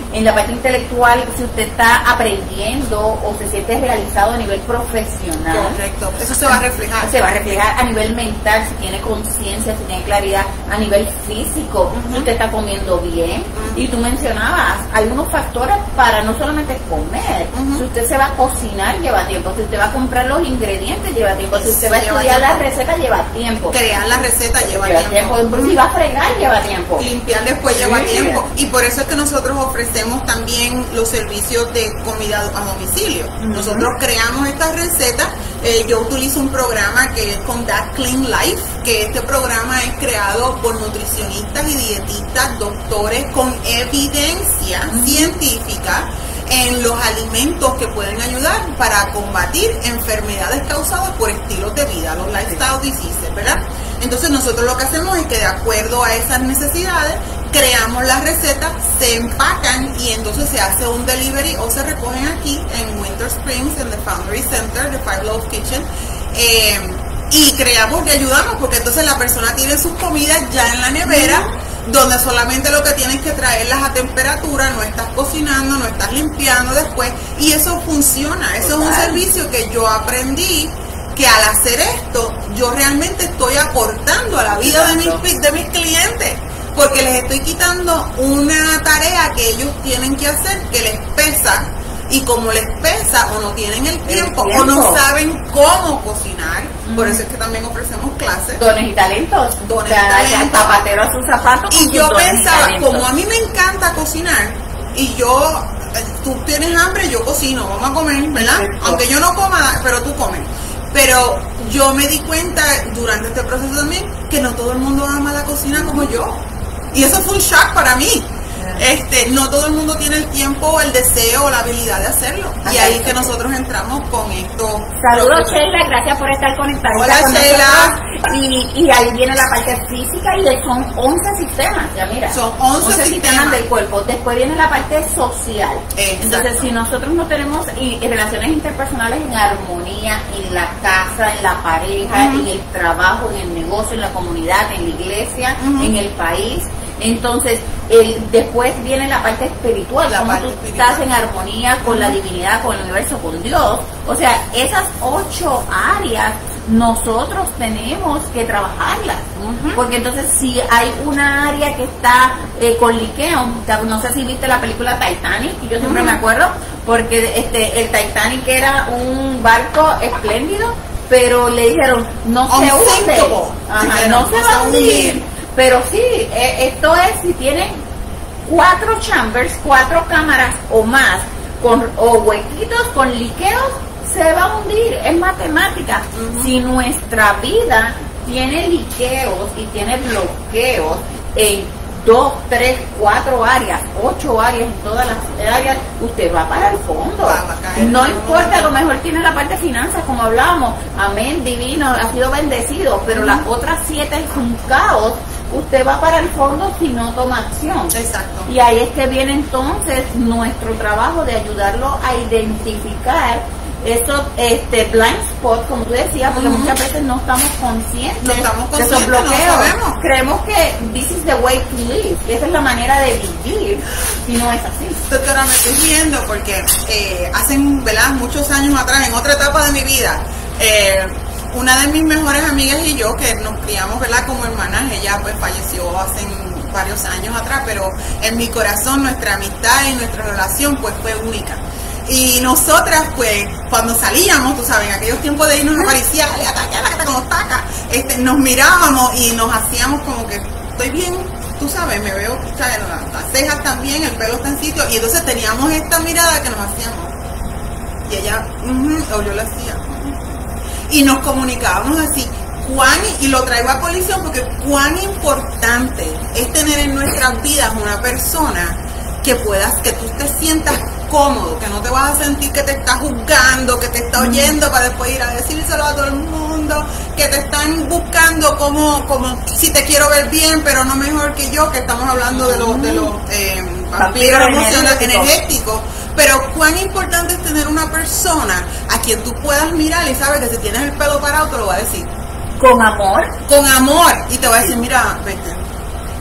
En la parte intelectual, si usted está aprendiendo o se siente realizado a nivel profesional. Correcto, eso se va a reflejar. Se va a reflejar a nivel mental, si tiene conciencia, si tiene claridad, a nivel físico, si usted está comiendo bien. Y tú mencionabas, hay unos factores para no solamente comer. Si usted se va a cocinar, lleva tiempo. Si usted va a comprar los ingredientes, lleva tiempo. Si usted va a estudiar la receta, lleva tiempo. Crear la receta lleva tiempo. Si va a fregar, lleva tiempo. Limpiar después lleva tiempo. Y por eso es que nosotros ofrecemos también los servicios de comida a domicilio. Nosotros creamos estas recetas. Yo utilizo un programa que es con That Clean Life, que este programa es creado por nutricionistas y dietistas, doctores con evidencia científica en los alimentos que pueden ayudar para combatir enfermedades causadas por estilos de vida, los lifestyle diseases, ¿verdad? Entonces nosotros lo que hacemos es que de acuerdo a esas necesidades creamos las recetas, se empacan y entonces se hace un delivery o se recogen aquí en Winter Springs, en the Foundry Center, the Five Loaves Kitchen, y creamos y ayudamos porque entonces la persona tiene sus comidas ya en la nevera, donde solamente lo que tienes que traerlas a temperatura, no estás cocinando, no estás limpiando después, y eso funciona. Eso es un servicio que yo aprendí, que al hacer esto yo realmente estoy aportando a la vida de mis clientes, porque les estoy quitando una tarea que ellos tienen que hacer, que les pesa, y como les pesa o no tienen el tiempo o no saben cómo cocinar, por eso es que también ofrecemos clases. Dones y talentos. Dones y talentos. Zapatero a sus zapatos. Y yo pensaba, como a mí me encanta cocinar, y tú tienes hambre, yo cocino, vamos a comer, ¿verdad? Aunque yo no coma, pero tú comes. Pero yo me di cuenta durante este proceso también que no todo el mundo ama la cocina como yo. Y eso fue un shock para mí. No todo el mundo tiene el tiempo, o el deseo o la habilidad de hacerlo. Y ahí es que nosotros entramos con esto. Saludos, Sheila, gracias por estar conectada. Hola, Sheila. Y ahí viene la parte física y son 11 sistemas, ya mira. Son 11 sistemas del cuerpo. Después viene la parte social. Exacto. Entonces, si nosotros no tenemos relaciones interpersonales en armonía, en la casa, en la pareja, en el trabajo, en el negocio, en la comunidad, en la iglesia, en el país, entonces después viene la parte espiritual, como tú estás en armonía con la divinidad, con el universo, con Dios. O sea, esas 8 áreas nosotros tenemos que trabajarlas, porque entonces si hay una área que está con liqueo, no sé si viste la película Titanic, y yo siempre me acuerdo, porque el Titanic era un barco espléndido, pero le dijeron no se hunde, no se va a hundir. Pero sí, esto es si tienen 4 chambers, 4 cámaras o más, o huequitos con liqueos, se va a hundir. Es matemática. Si nuestra vida tiene liqueos y tiene bloqueos en 2, 3, 4 áreas, 8 áreas, en todas las áreas, usted va para el fondo. No importa, a lo mejor tiene la parte de finanzas, como hablábamos, amén, divino, ha sido bendecido, pero las otras 7 es un caos. Usted va para el fondo si no toma acción. Exacto. Y ahí es que viene entonces nuestro trabajo de ayudarlo a identificar esos blind spots, como tú decías, porque muchas veces no estamos conscientes de esos bloqueos. No creemos que this is the way to live, esa es la manera de vivir, y no es así. Doctora, me estoy viendo porque hace muchos años atrás, en otra etapa de mi vida, una de mis mejores amigas y yo, que nos criamos, ¿verdad?, como hermanas, ella pues falleció hace varios años atrás, pero en mi corazón nuestra amistad y nuestra relación pues fue única. Y nosotras pues cuando salíamos, tú sabes, en aquellos tiempos de irnos a Pariciar, con los tacas, nos mirábamos y nos hacíamos como que estoy bien, tú sabes, me veo, ¿sabes?, las cejas también, el pelo está en sitio, y entonces teníamos esta mirada que nos hacíamos. Y ella, o yo lo hacía. Y nos comunicábamos así, y lo traigo a colisión porque cuán importante es tener en nuestras vidas una persona que tú te sientas cómodo, que no te vas a sentir que te está juzgando, que te está oyendo para después ir a decírselo a todo el mundo, que te están buscando como si te quiero ver bien, pero no mejor que yo, que estamos hablando de los vampiros energéticos. Pero cuán importante es tener una persona a quien tú puedas mirar y sabes que si tienes el pelo parado te lo va a decir. Con amor. Con amor. Y te va a decir, mira, vete.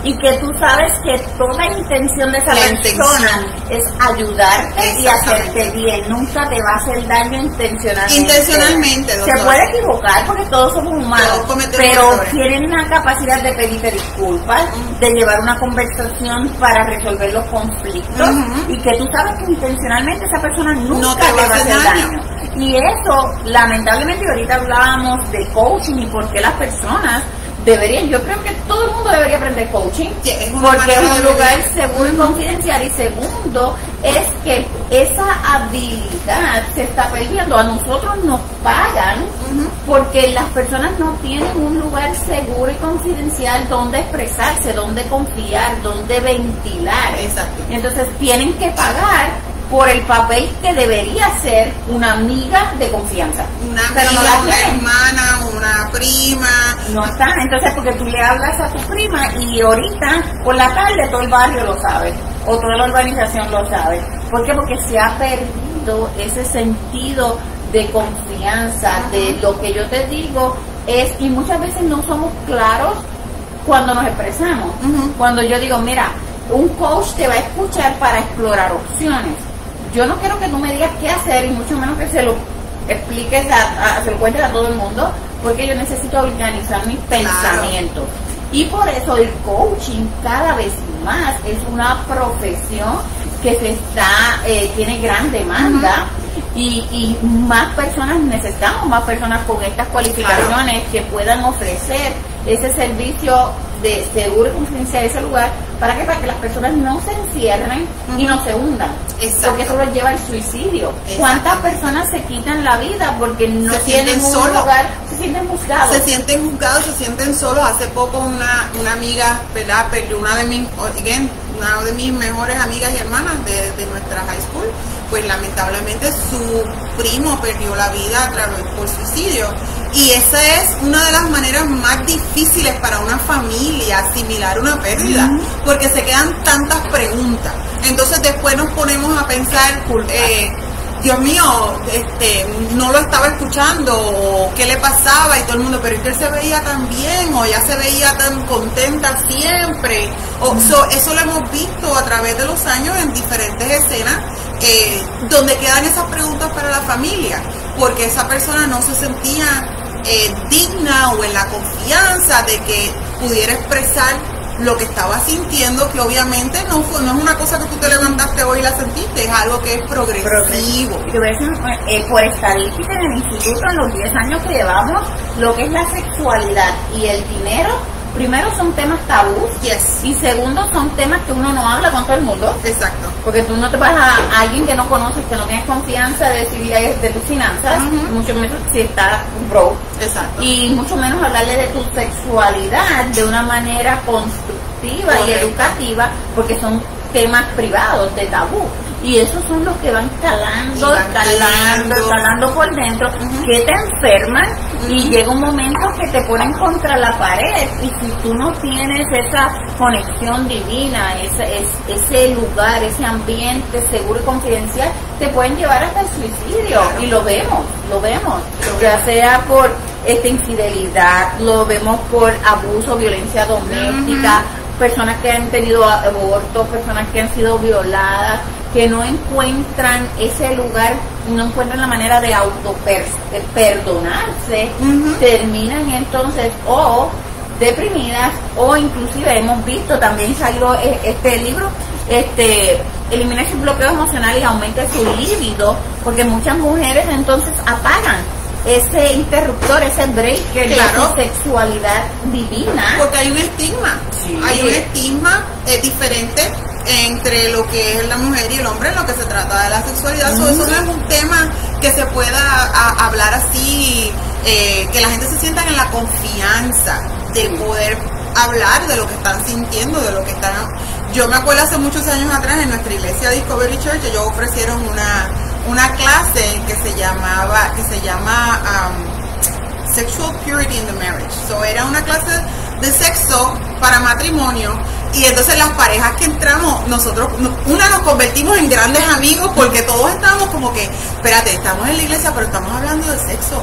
y que tú sabes que toda intención de esa persona es ayudarte y hacerte bien, nunca te va a hacer daño intencionalmente. Se puede equivocar porque todos somos humanos, pero tienen la capacidad de pedirte disculpas, de llevar una conversación para resolver los conflictos, y que tú sabes que intencionalmente esa persona nunca te va a hacer daño. Y eso, lamentablemente, ahorita hablábamos de coaching y por qué las personas deberían, yo creo que todo el mundo debería aprender coaching, porque es un lugar seguro y confidencial, y segundo, es que esa habilidad se está perdiendo. A nosotros nos pagan porque las personas no tienen un lugar seguro y confidencial donde expresarse, donde confiar, donde ventilar. Exacto. Entonces tienen que pagar por el papel que debería ser una amiga de confianza. Una amiga, una hermana, una prima. No está. Entonces, porque tú le hablas a tu prima y ahorita, por la tarde, todo el barrio lo sabe, o toda la urbanización lo sabe. ¿Por qué? Porque se ha perdido ese sentido de confianza, de lo que yo te digo es, y muchas veces no somos claros cuando nos expresamos. Cuando yo digo, mira, un coach te va a escuchar para explorar opciones. Yo no quiero que tú me digas qué hacer, y mucho menos que se lo expliques, se lo cuentes a todo el mundo, porque yo necesito organizar mis pensamientos. Y por eso el coaching cada vez más es una profesión que tiene gran demanda, y más personas necesitamos, más personas con estas cualificaciones que puedan ofrecer ese servicio de seguro y confidencial, ese lugar, para que las personas no se encierren y no se hundan. Porque eso los lleva al suicidio. ¿Cuántas personas se quitan la vida porque no tienen un lugar? Se sienten juzgados. Se sienten solos. Hace poco una amiga, ¿verdad? Perdió una de mis mejores amigas y hermanas de nuestra high school. Pues lamentablemente su primo perdió la vida por suicidio. Y esa es una de las maneras más difíciles para una familia asimilar una pérdida, porque se quedan tantas preguntas. Entonces después nos ponemos a pensar, Dios mío, no lo estaba escuchando, o qué le pasaba, y todo el mundo, pero es que él se veía tan bien, o ella se veía tan contenta siempre. Eso lo hemos visto a través de los años en diferentes escenas, donde quedan esas preguntas para la familia, porque esa persona no se sentía digna o en la confianza de que pudiera expresar lo que estaba sintiendo, que obviamente no es una cosa que tú te levantaste hoy y la sentiste, es algo que es progresivo. Por estadística en el instituto, en los 10 años que llevamos, lo que es la sexualidad y el dinero, primero son temas tabús, y segundo son temas que uno no habla con todo el mundo. Exacto. Porque tú no te vas a alguien que no conoces, que no tienes confianza de decir de tus finanzas, mucho menos si está broke. Exacto. Y mucho menos hablarle de tu sexualidad de una manera constructiva y educativa, porque son temas privados, de tabú. Y esos son los que van calando por dentro, que te enferman, y llega un momento que te ponen contra la pared, y si tú no tienes esa conexión divina, ese lugar, ese ambiente seguro y confidencial, te pueden llevar hasta el suicidio. Claro. Y lo vemos, ya sea por infidelidad, lo vemos por abuso, violencia doméstica, personas que han tenido abortos, personas que han sido violadas, que no encuentran ese lugar, no encuentran la manera de perdonarse, terminan entonces o deprimidas, o inclusive hemos visto, también salió este libro, elimina su bloqueo emocional y aumenta su líbido, porque muchas mujeres entonces apagan ese interruptor, ese breaker, claro, de sexualidad divina. Porque hay un estigma, hay un estigma diferente entre lo que es la mujer y el hombre en lo que se trata de la sexualidad. Eso no es un tema que se pueda hablar así, que la gente se sienta en la confianza de poder hablar de lo que están sintiendo, de lo que están... Yo me acuerdo hace muchos años atrás en nuestra iglesia Discovery Church, ellos ofrecieron una clase que se llama Sexual Purity in the Marriage. So, era una clase de sexo para matrimonio, Y entonces las parejas que entramos, nosotros, nos convertimos en grandes amigos porque todos estábamos como que, espérate, estamos en la iglesia pero estamos hablando de sexo.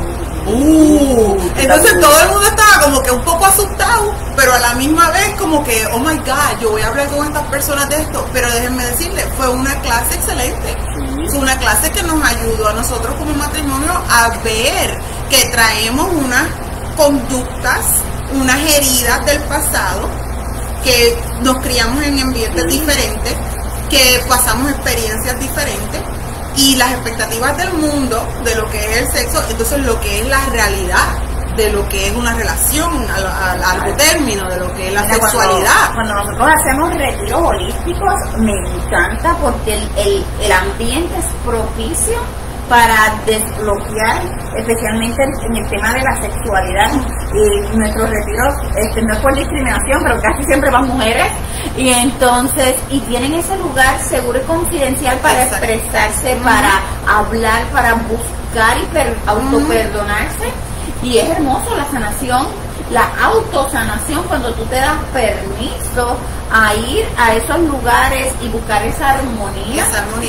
Entonces todo el mundo estaba como que un poco asustado, pero a la misma vez como que, oh my God, yo voy a hablar con estas personas de esto. Pero déjenme decirles, fue una clase excelente. Fue una clase que nos ayudó a nosotros como matrimonio a ver que traemos unas conductas, unas heridas del pasado, que nos criamos en ambientes diferentes, que pasamos experiencias diferentes y las expectativas del mundo de lo que es el sexo, entonces lo que es la realidad de lo que es una relación a largo término, de lo que es la sexualidad. Cuando nosotros hacemos retiros holísticos, me encanta porque el ambiente es propicio para desbloquear, especialmente en el tema de la sexualidad. Y nuestros retiros, no es por discriminación, pero casi siempre van mujeres, y entonces, y tienen ese lugar seguro y confidencial para expresarse, para hablar, para buscar y autoperdonarse. Y es hermoso la sanación, la autosanación, cuando tú te das permiso a ir a esos lugares y buscar esa armonía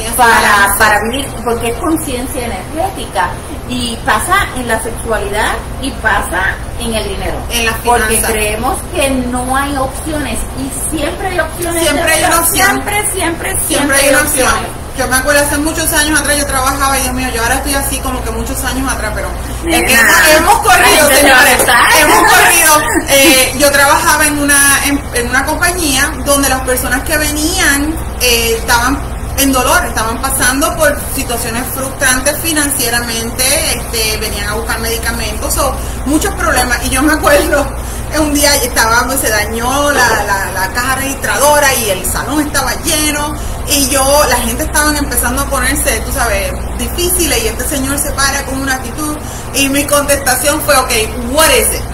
para vivir, porque es conciencia energética, y pasa en la sexualidad y pasa en el dinero, en las porque finanzas. creemos que no hay opciones, y siempre hay opciones, siempre hay una opción, siempre hay una opción. Yo me acuerdo hace muchos años atrás yo trabajaba, y Dios mío, yo ahora estoy así como que muchos años atrás, pero es que hemos corrido, señores, hemos corrido. Yo trabajaba en una compañía donde las personas que venían estaban en dolor, estaban pasando por situaciones frustrantes financieramente, venían a buscar medicamentos o muchos problemas. Y yo me acuerdo, un día se dañó la caja registradora y el salón estaba lleno, y la gente estaban empezando a ponerse, tú sabes, difíciles, y este señor se para con una actitud, y mi contestación fue, okay, what is it?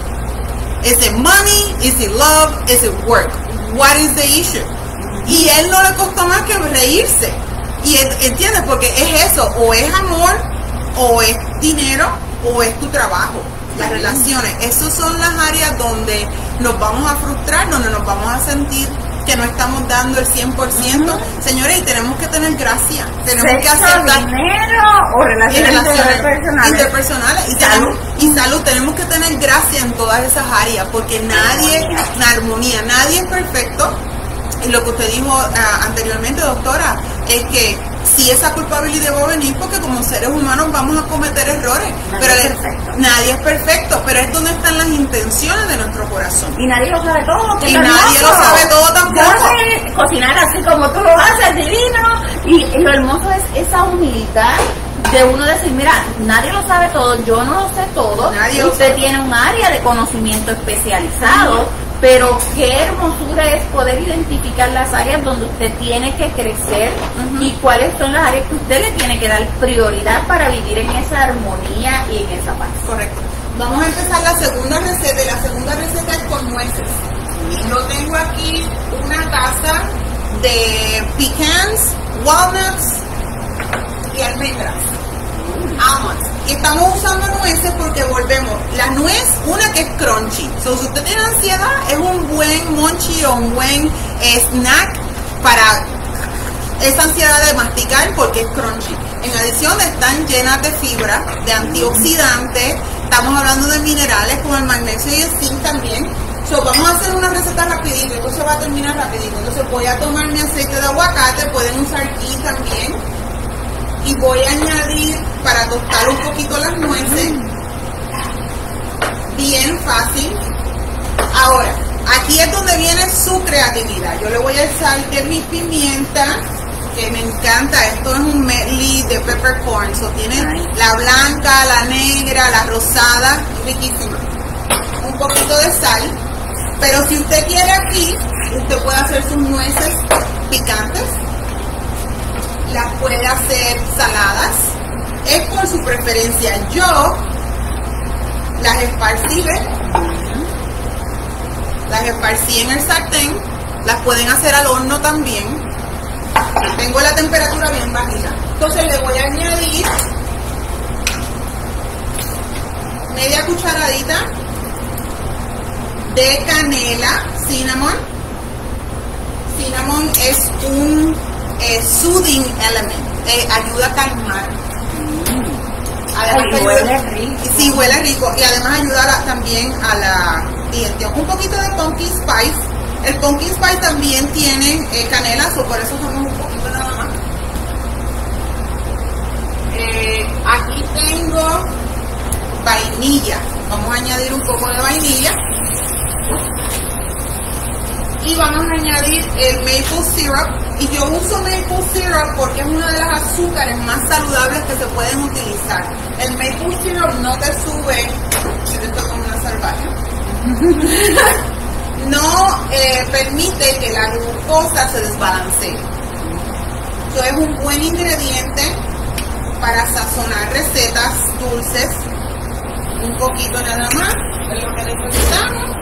Is it money? Is it love? Is it work? What is the issue? Y él no le costó más que reírse. Y entiendes, porque es eso, o es amor, o es dinero, o es tu trabajo. Las relaciones, esas son las áreas donde nos vamos a frustrar, donde nos vamos a sentir que no estamos dando el 100%. Señores, y tenemos que tener gracia, tenemos que aceptar dinero o relaciones interpersonales y salud. Tenemos que tener gracia en todas esas áreas, porque la armonía, nadie es perfecto. Y lo que usted dijo anteriormente, doctora, es que si esa culpabilidad va a venir porque como seres humanos vamos a cometer errores. Nadie es perfecto, pero es donde están las intenciones de nuestro corazón. Y nadie lo sabe todo. Y nadie lo sabe todo tampoco. Yo sé cocinar así como tú lo haces, divino. Y lo hermoso es esa humildad de uno decir, mira, nadie lo sabe todo, yo no lo sé todo. Usted tiene un área de conocimiento especializado. Pero qué hermosura es poder identificar las áreas donde usted tiene que crecer y cuáles son las áreas que usted le tiene que dar prioridad para vivir en esa armonía y en esa paz. Correcto. Vamos a empezar la segunda receta, y la segunda receta es con nueces. Yo tengo aquí una taza de pecans, walnuts y almendras. Almonds. Y estamos usando nueces porque volvemos. La nuez, una que es crunchy. So, si usted tiene ansiedad, es un buen munchie o un buen snack para esa ansiedad de masticar, porque es crunchy. En adición, están llenas de fibra, de antioxidantes. Estamos hablando de minerales como el magnesio y el zinc también. So, vamos a hacer una receta rapidito. Esto se va a terminar rapidito. Entonces voy a tomar mi aceite de aguacate. Pueden usar ghee también. Y voy a añadir, para tostar un poquito las nueces, bien fácil. Ahora, aquí es donde viene su creatividad. Yo le voy a echar de mi pimienta, que me encanta. Esto es un medley de peppercorn. So, tiene la blanca, la negra, la rosada, riquísima. Un poquito de sal. Pero si usted quiere aquí, usted puede hacer sus nueces picantes. Las puede hacer saladas, es por su preferencia. Yo las esparcí en el sartén, las pueden hacer al horno también. Tengo la temperatura bien bajita. Entonces le voy a añadir media cucharadita de canela, cinnamon, Cinnamon es un soothing element, ayuda a calmar. Además, huele rico. Sí, huele rico y además ayuda también a la digestión. Un poquito de pumpkin spice. El pumpkin spice también tiene canela, o por eso usamos un poquito nada más. Aquí tengo vainilla. Vamos a añadir un poco de vainilla. Y vamos a añadir el maple syrup. Y yo uso maple syrup porque es una de las azúcares más saludables que se pueden utilizar. El maple syrup no te sube, esto como una salvaje, no permite que la glucosa se desbalancee. Esto es un buen ingrediente para sazonar recetas dulces. Un poquito nada más, es lo que necesitamos.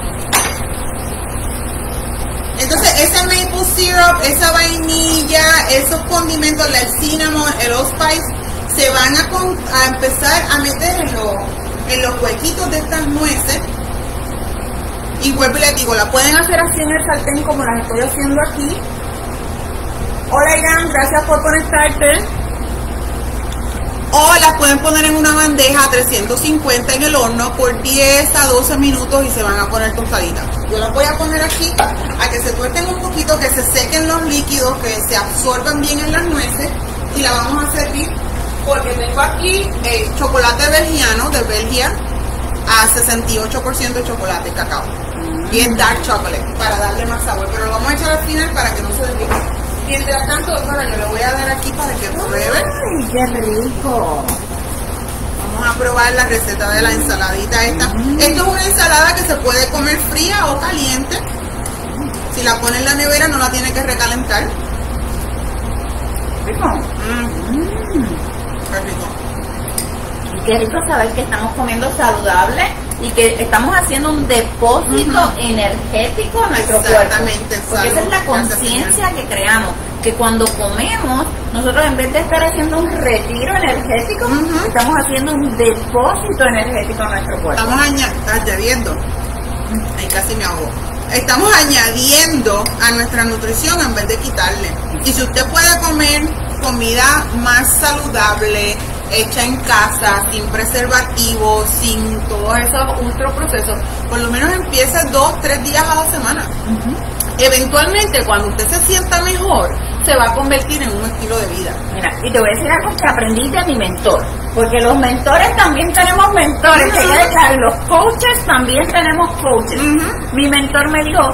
Entonces ese maple syrup, esa vainilla, esos condimentos, el cinnamon, el allspice, se van a empezar a meter en los huequitos de estas nueces. Y vuelvo y les digo, la pueden hacer así en el sartén como las estoy haciendo aquí. Hola Irán, gracias por conectarte. O las pueden poner en una bandeja a 350 en el horno por 10 a 12 minutos y se van a poner tostaditas. Yo las voy a poner aquí a que se tuerten un poquito, que se sequen los líquidos, que se absorban bien en las nueces y la vamos a servir porque tengo aquí chocolate belgiano de Bélgica a 68% de chocolate cacao. Y es dark chocolate para darle más sabor, pero lo vamos a echar al final para que no se desligue. Mientras tanto, doctora, yo le voy a dar aquí para que pruebe. ¡Ay, qué rico! Vamos a probar la receta de la ensaladita esta. Esto es una ensalada que se puede comer fría o caliente. Si la pone en la nevera no la tiene que recalentar. ¿Rico? Qué rico. Y qué rico saber que estamos comiendo saludable y que estamos haciendo un depósito energético en nuestro cuerpo. Exactamente. Porque esa es la conciencia que creamos, que cuando comemos, nosotros en vez de estar haciendo un retiro energético, estamos haciendo un depósito energético en nuestro cuerpo. Estamos añadiendo, ahí casi me ahogo, estamos añadiendo a nuestra nutrición en vez de quitarle. Y si usted puede comer comida más saludable, hecha en casa, sin preservativos, sin todos esos ultraprocesos, por lo menos empiece 2-3 días a la semana. Eventualmente, cuando usted se sienta mejor, se va a convertir en un estilo de vida. Mira, y te voy a decir algo que aprendí de mi mentor, porque los mentores también tenemos mentores, que quede claro, los coaches también tenemos coaches. Mi mentor me dijo,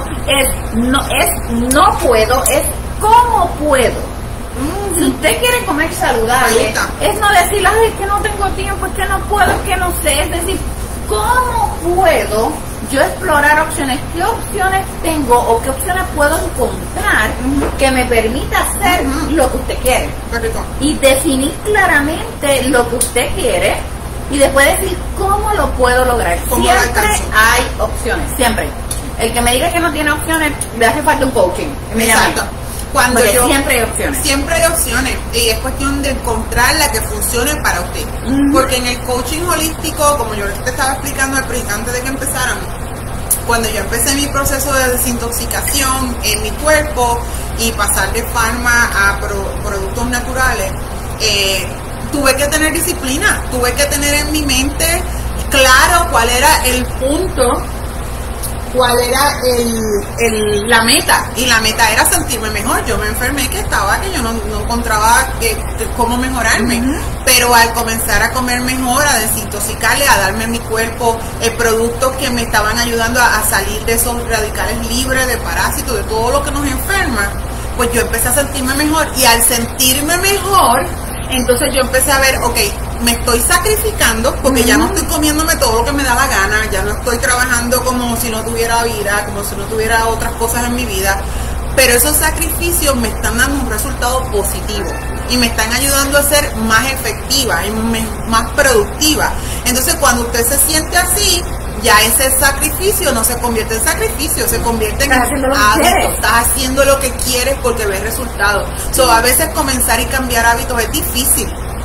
no puedo, es cómo puedo. Si usted quiere comer saludable, es no decir, ay, es que no tengo tiempo, es que no puedo, es que no sé, es decir, ¿cómo puedo yo explorar opciones? ¿Qué opciones tengo o qué opciones puedo encontrar que me permita hacer lo que usted quiere? Y definir claramente lo que usted quiere y después decir cómo lo puedo lograr. Siempre hay opciones, siempre. El que me diga que no tiene opciones, le hace falta un coaching. Exacto. Siempre hay opciones. Siempre hay opciones y es cuestión de encontrar la que funcione para usted. Porque en el coaching holístico, como yo te estaba explicando antes de que empezáramos, cuando yo empecé mi proceso de desintoxicación en mi cuerpo y pasar de farma a productos naturales, tuve que tener disciplina, tuve que tener en mi mente claro cuál era el punto, cuál era la meta, y la meta era sentirme mejor. Yo me enfermé que yo no encontraba cómo mejorarme, pero al comenzar a comer mejor, a desintoxicarle, a darme a mi cuerpo productos que me estaban ayudando a salir de esos radicales libres, de parásitos, de todo lo que nos enferma, pues yo empecé a sentirme mejor, y al sentirme mejor, entonces yo empecé a ver, ok, me estoy sacrificando porque ya no estoy comiéndome todo lo que me da la gana, ya no estoy trabajando como si no tuviera vida, como si no tuviera otras cosas en mi vida, pero esos sacrificios me están dando un resultado positivo y me están ayudando a ser más efectiva y más productiva. Entonces cuando usted se siente así, ya ese sacrificio no se convierte en sacrificio, se convierte en hábito. Estás haciendo lo que quieres porque ves resultados. A veces comenzar y cambiar hábitos es difícil.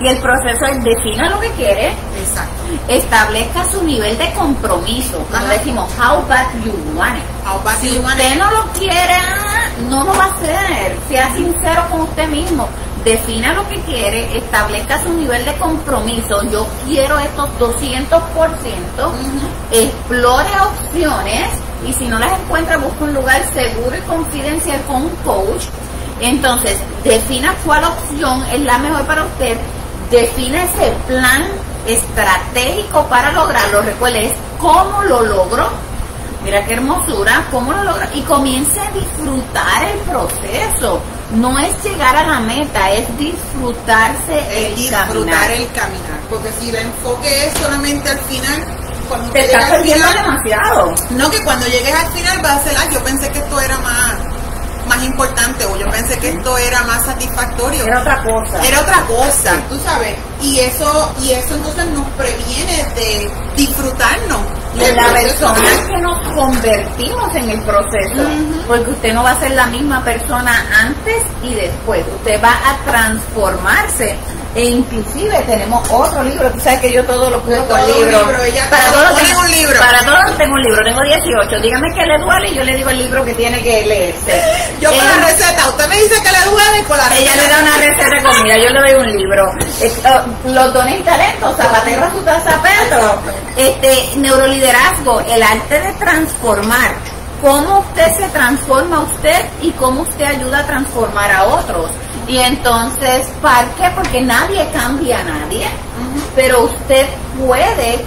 Y el proceso es defina lo que quiere, Exacto. establezca su nivel de compromiso. Como decimos, how bad you want it. How bad Si you want usted it. no lo quiere, no lo va a hacer. Sea sincero con usted mismo. Defina lo que quiere, establezca su nivel de compromiso. Yo quiero estos 200%. Explore opciones y si no las encuentra, busca un lugar seguro y confidencial con un coach. Entonces, defina cuál opción es la mejor para usted. Defina ese plan estratégico para lograrlo. Recuerde, es cómo lo logro. Mira qué hermosura, cómo lo logro. Y comience a disfrutar el proceso. No es llegar a la meta, es disfrutarse el caminar. El caminar. Porque si el enfoque es solamente al final, cuando Te llegues estás al perdiendo final, demasiado. no, que cuando llegues al final vas a ser, yo pensé que esto era más importante, o yo pensé que esto era más satisfactorio. Era otra cosa. Era otra cosa, tú sabes. Y eso entonces nos previene de disfrutarnos. De la persona que nos convertimos en el proceso, porque usted no va a ser la misma persona antes y después, usted va a transformarse. E inclusive tenemos otro libro, tú sabes que yo todo lo cuido con libros. Para todos tengo un libro. Para todos tengo un libro, tengo 18. Dígame que le duele y yo le digo el libro que tiene que leerse. Yo con la receta, usted me dice que le duele con la receta. Ella le da una receta de comida, yo le doy un libro. Los dones y talentos, zapatero a su zapato. Neuroliderazgo, el arte de transformar. Cómo usted se transforma a usted y cómo usted ayuda a transformar a otros. Y entonces, ¿para qué? Porque nadie cambia a nadie, pero usted puede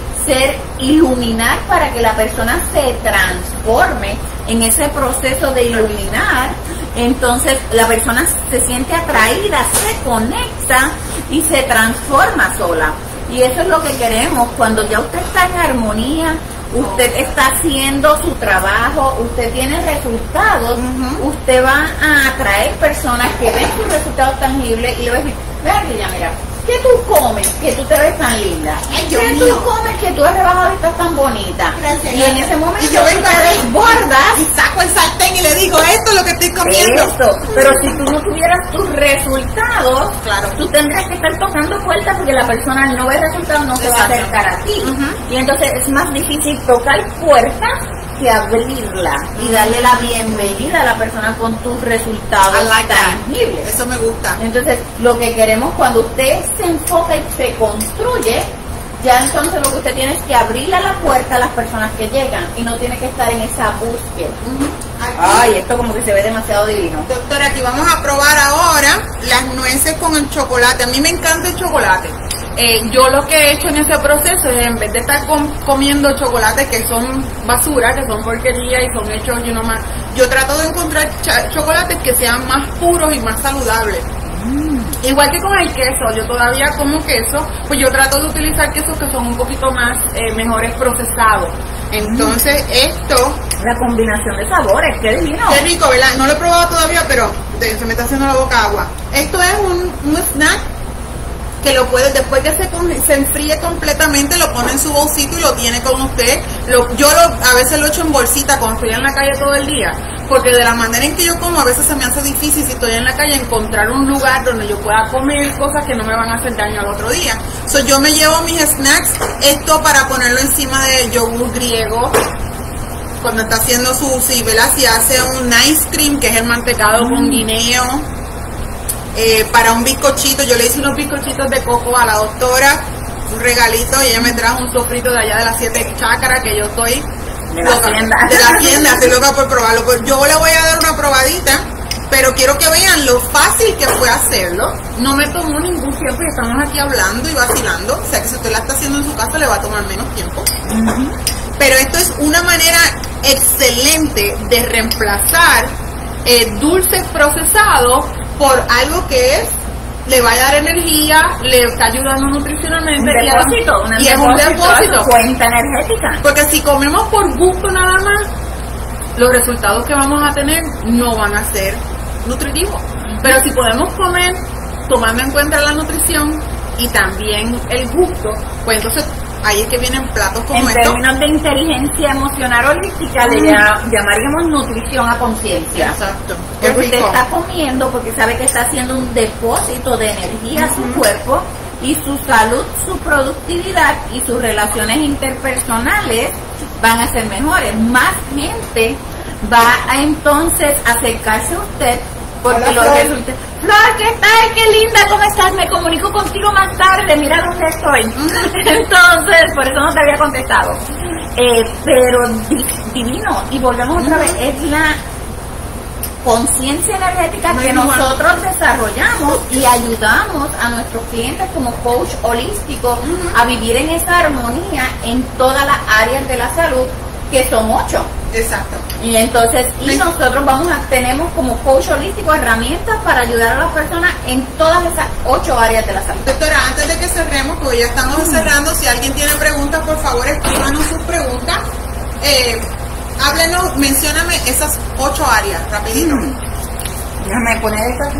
iluminar para que la persona se transforme en ese proceso de iluminar. Entonces la persona se siente atraída, se conecta y se transforma sola. Y eso es lo que queremos. Cuando ya usted está en armonía, usted está haciendo su trabajo, usted tiene resultados, usted va a atraer personas que ven sus resultados tangibles y le va a decir, vea, mira, ¿qué tú comes que tú te ves tan linda? ¿Qué tú comes que tú has rebajado y estás tan bonita? Gracias. Y en ese momento y yo vengo te desbordas y saco el sartén y le digo, esto es lo que estoy comiendo. eso. Pero si tú no tuvieras tus resultados, Claro. tú tendrías que estar tocando puertas porque la persona al no ver resultados no se va a acercar a ti. Y entonces es más difícil tocar puertas que abrirla y darle la bienvenida a la persona con tus resultados tangibles. Eso me gusta. Entonces, lo que queremos cuando usted se enfoca y se construye, ya entonces lo que usted tiene es que abrirle la puerta a las personas que llegan y no tiene que estar en esa búsqueda. Ay, esto como que se ve demasiado divino. Doctora, aquí vamos a probar ahora las nueces con el chocolate. A mí me encanta el chocolate. Yo lo que he hecho en ese proceso es, en vez de estar comiendo chocolates que son basura, que son porquería y son hechos, yo trato de encontrar chocolates que sean más puros y más saludables. Igual que con el queso, yo todavía como queso, pues yo trato de utilizar quesos que son un poquito más mejores procesados. Entonces esto... La combinación de sabores, qué divino. Qué rico, ¿verdad? No lo he probado todavía, pero se me está haciendo la boca agua. Esto es un snack que lo puede, después que se enfríe completamente, lo pone en su bolsito y lo tiene con usted. A veces lo echo en bolsita cuando estoy en la calle todo el día, porque de la manera en que yo como, a veces se me hace difícil, si estoy en la calle, encontrar un lugar donde yo pueda comer cosas que no me van a hacer daño al otro día. Yo me llevo mis snacks, esto para ponerlo encima del yogur griego, cuando está haciendo ¿verdad? Si hace un ice cream, que es el mantecado con guineo. Para un bizcochito, yo le hice unos bizcochitos de coco a la doctora, un regalito, y ella me trajo un sofrito de allá de las 7 chácaras, que yo estoy de la tienda, estoy loca por probarlo. Pues yo le voy a dar una probadita, pero quiero que vean lo fácil que fue hacerlo. No me tomó ningún tiempo y estamos aquí hablando y vacilando, o sea que si usted la está haciendo en su casa le va a tomar menos tiempo. Pero esto es una manera excelente de reemplazar dulces procesados por algo que le va a dar energía, le está ayudando nutricionalmente y es un depósito, cuenta energética. Porque si comemos por gusto nada más, los resultados que vamos a tener no van a ser nutritivos. Pero si podemos comer tomando en cuenta la nutrición y también el gusto, pues entonces ahí es que vienen platos como estos. En términos de inteligencia emocional holística, le llamaríamos nutrición a conciencia. Exacto. Porque usted está comiendo porque sabe que está haciendo un depósito de energía a su cuerpo y su salud, su productividad y sus relaciones interpersonales van a ser mejores. Más gente va a entonces acercarse a usted porque hola, lo resulta. Flor, ¿qué tal? ¡Qué linda! ¿Cómo estás? Me comunico contigo más tarde. Mira dónde estoy. Entonces, por eso no te había contestado. Pero divino. Y volvemos otra vez. Es la conciencia energética que nosotros desarrollamos y ayudamos a nuestros clientes como coach holístico a vivir en esa armonía en todas las áreas de la salud, que son 8. Exacto. Y entonces, nosotros tenemos como coach holístico herramientas para ayudar a las personas en todas esas 8 áreas de la salud. Doctora, antes de que cerremos, porque ya estamos cerrando, si alguien tiene preguntas, por favor escríbanos sus preguntas. Háblenos, mencióname esas 8 áreas, rapidito. Déjame poner esto aquí.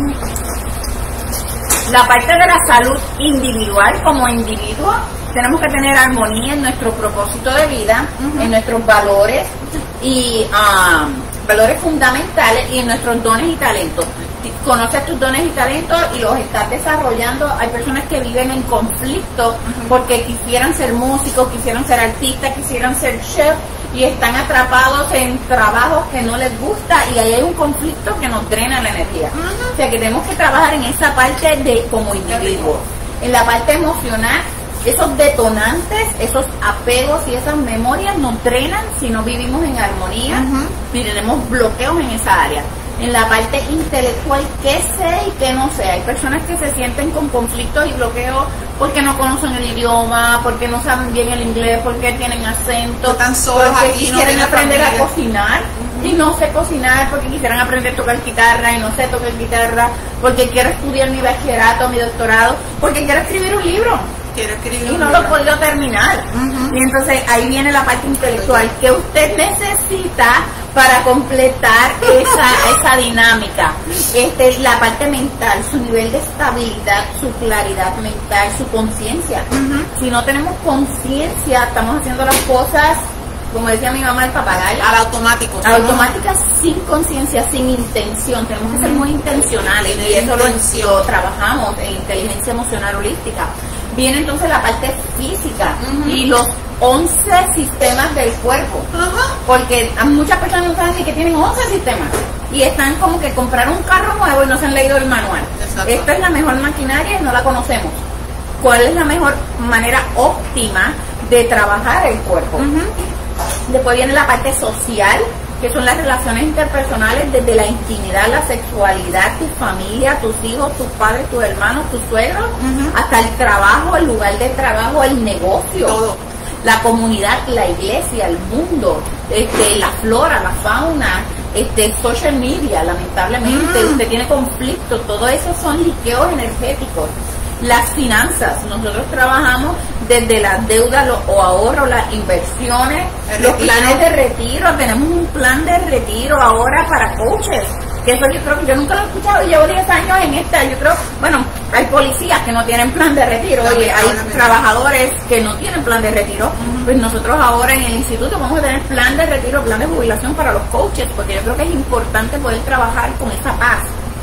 La parte de la salud individual, como individuo, tenemos que tener armonía en nuestro propósito de vida, en nuestros valores y valores fundamentales y en nuestros dones y talentos. Conoces tus dones y talentos y los estás desarrollando. Hay personas que viven en conflicto porque quisieran ser músicos, quisieran ser artistas, quisieran ser chef y están atrapados en trabajos que no les gusta y ahí hay un conflicto que nos drena la energía. O sea que tenemos que trabajar en esa parte de como individuo. En la parte emocional, esos detonantes, esos apegos y esas memorias nos drenan si no vivimos en armonía y tenemos bloqueos en esa área. En la parte intelectual, qué sé y qué no sé. Hay personas que se sienten con conflictos y bloqueos porque no conocen el idioma, porque no saben bien el inglés, porque tienen acento, están solos porque aquí, quisieran no aprender familia. a cocinar y no sé cocinar, porque quisieran aprender a tocar guitarra y no sé tocar guitarra, porque quiero estudiar mi bachillerato, mi doctorado, porque quiero escribir un libro. Y no lo he podido terminar. Y entonces ahí viene la parte intelectual que usted necesita para completar esa dinámica. La parte mental, su nivel de estabilidad, su claridad mental, su conciencia. Si no tenemos conciencia, estamos haciendo las cosas, como decía mi mamá, el papagayo, al automático. Automática, sin conciencia, sin intención. Tenemos que ser muy intencionales y eso lo trabajamos en inteligencia emocional holística. Viene entonces la parte física y los 11 sistemas del cuerpo, porque muchas personas no saben ni que tienen 11 sistemas y están como que compraron un carro nuevo y no se han leído el manual. Exacto. Esta es la mejor maquinaria y no la conocemos. ¿Cuál es la mejor manera óptima de trabajar el cuerpo? Después viene la parte social, que son las relaciones interpersonales desde la intimidad, la sexualidad, tu familia, tus hijos, tus padres, tus hermanos, tus suegros, hasta el trabajo, el lugar de trabajo, el negocio, todo. La comunidad, la iglesia, el mundo, la flora, la fauna, social media, lamentablemente, usted tiene conflicto, todo eso son liqueos energéticos. Las finanzas, nosotros trabajamos desde las deudas o ahorros, las inversiones, los planes de retiro. Tenemos un plan de retiro ahora para coaches, que eso yo creo que yo nunca lo he escuchado y llevo 10 años en esta. Yo creo, bueno, hay policías que no tienen plan de retiro, oye, hay trabajadores que no tienen plan de retiro. Pues nosotros ahora en el instituto vamos a tener plan de retiro, plan de jubilación para los coaches, porque yo creo que es importante poder trabajar con esa paz.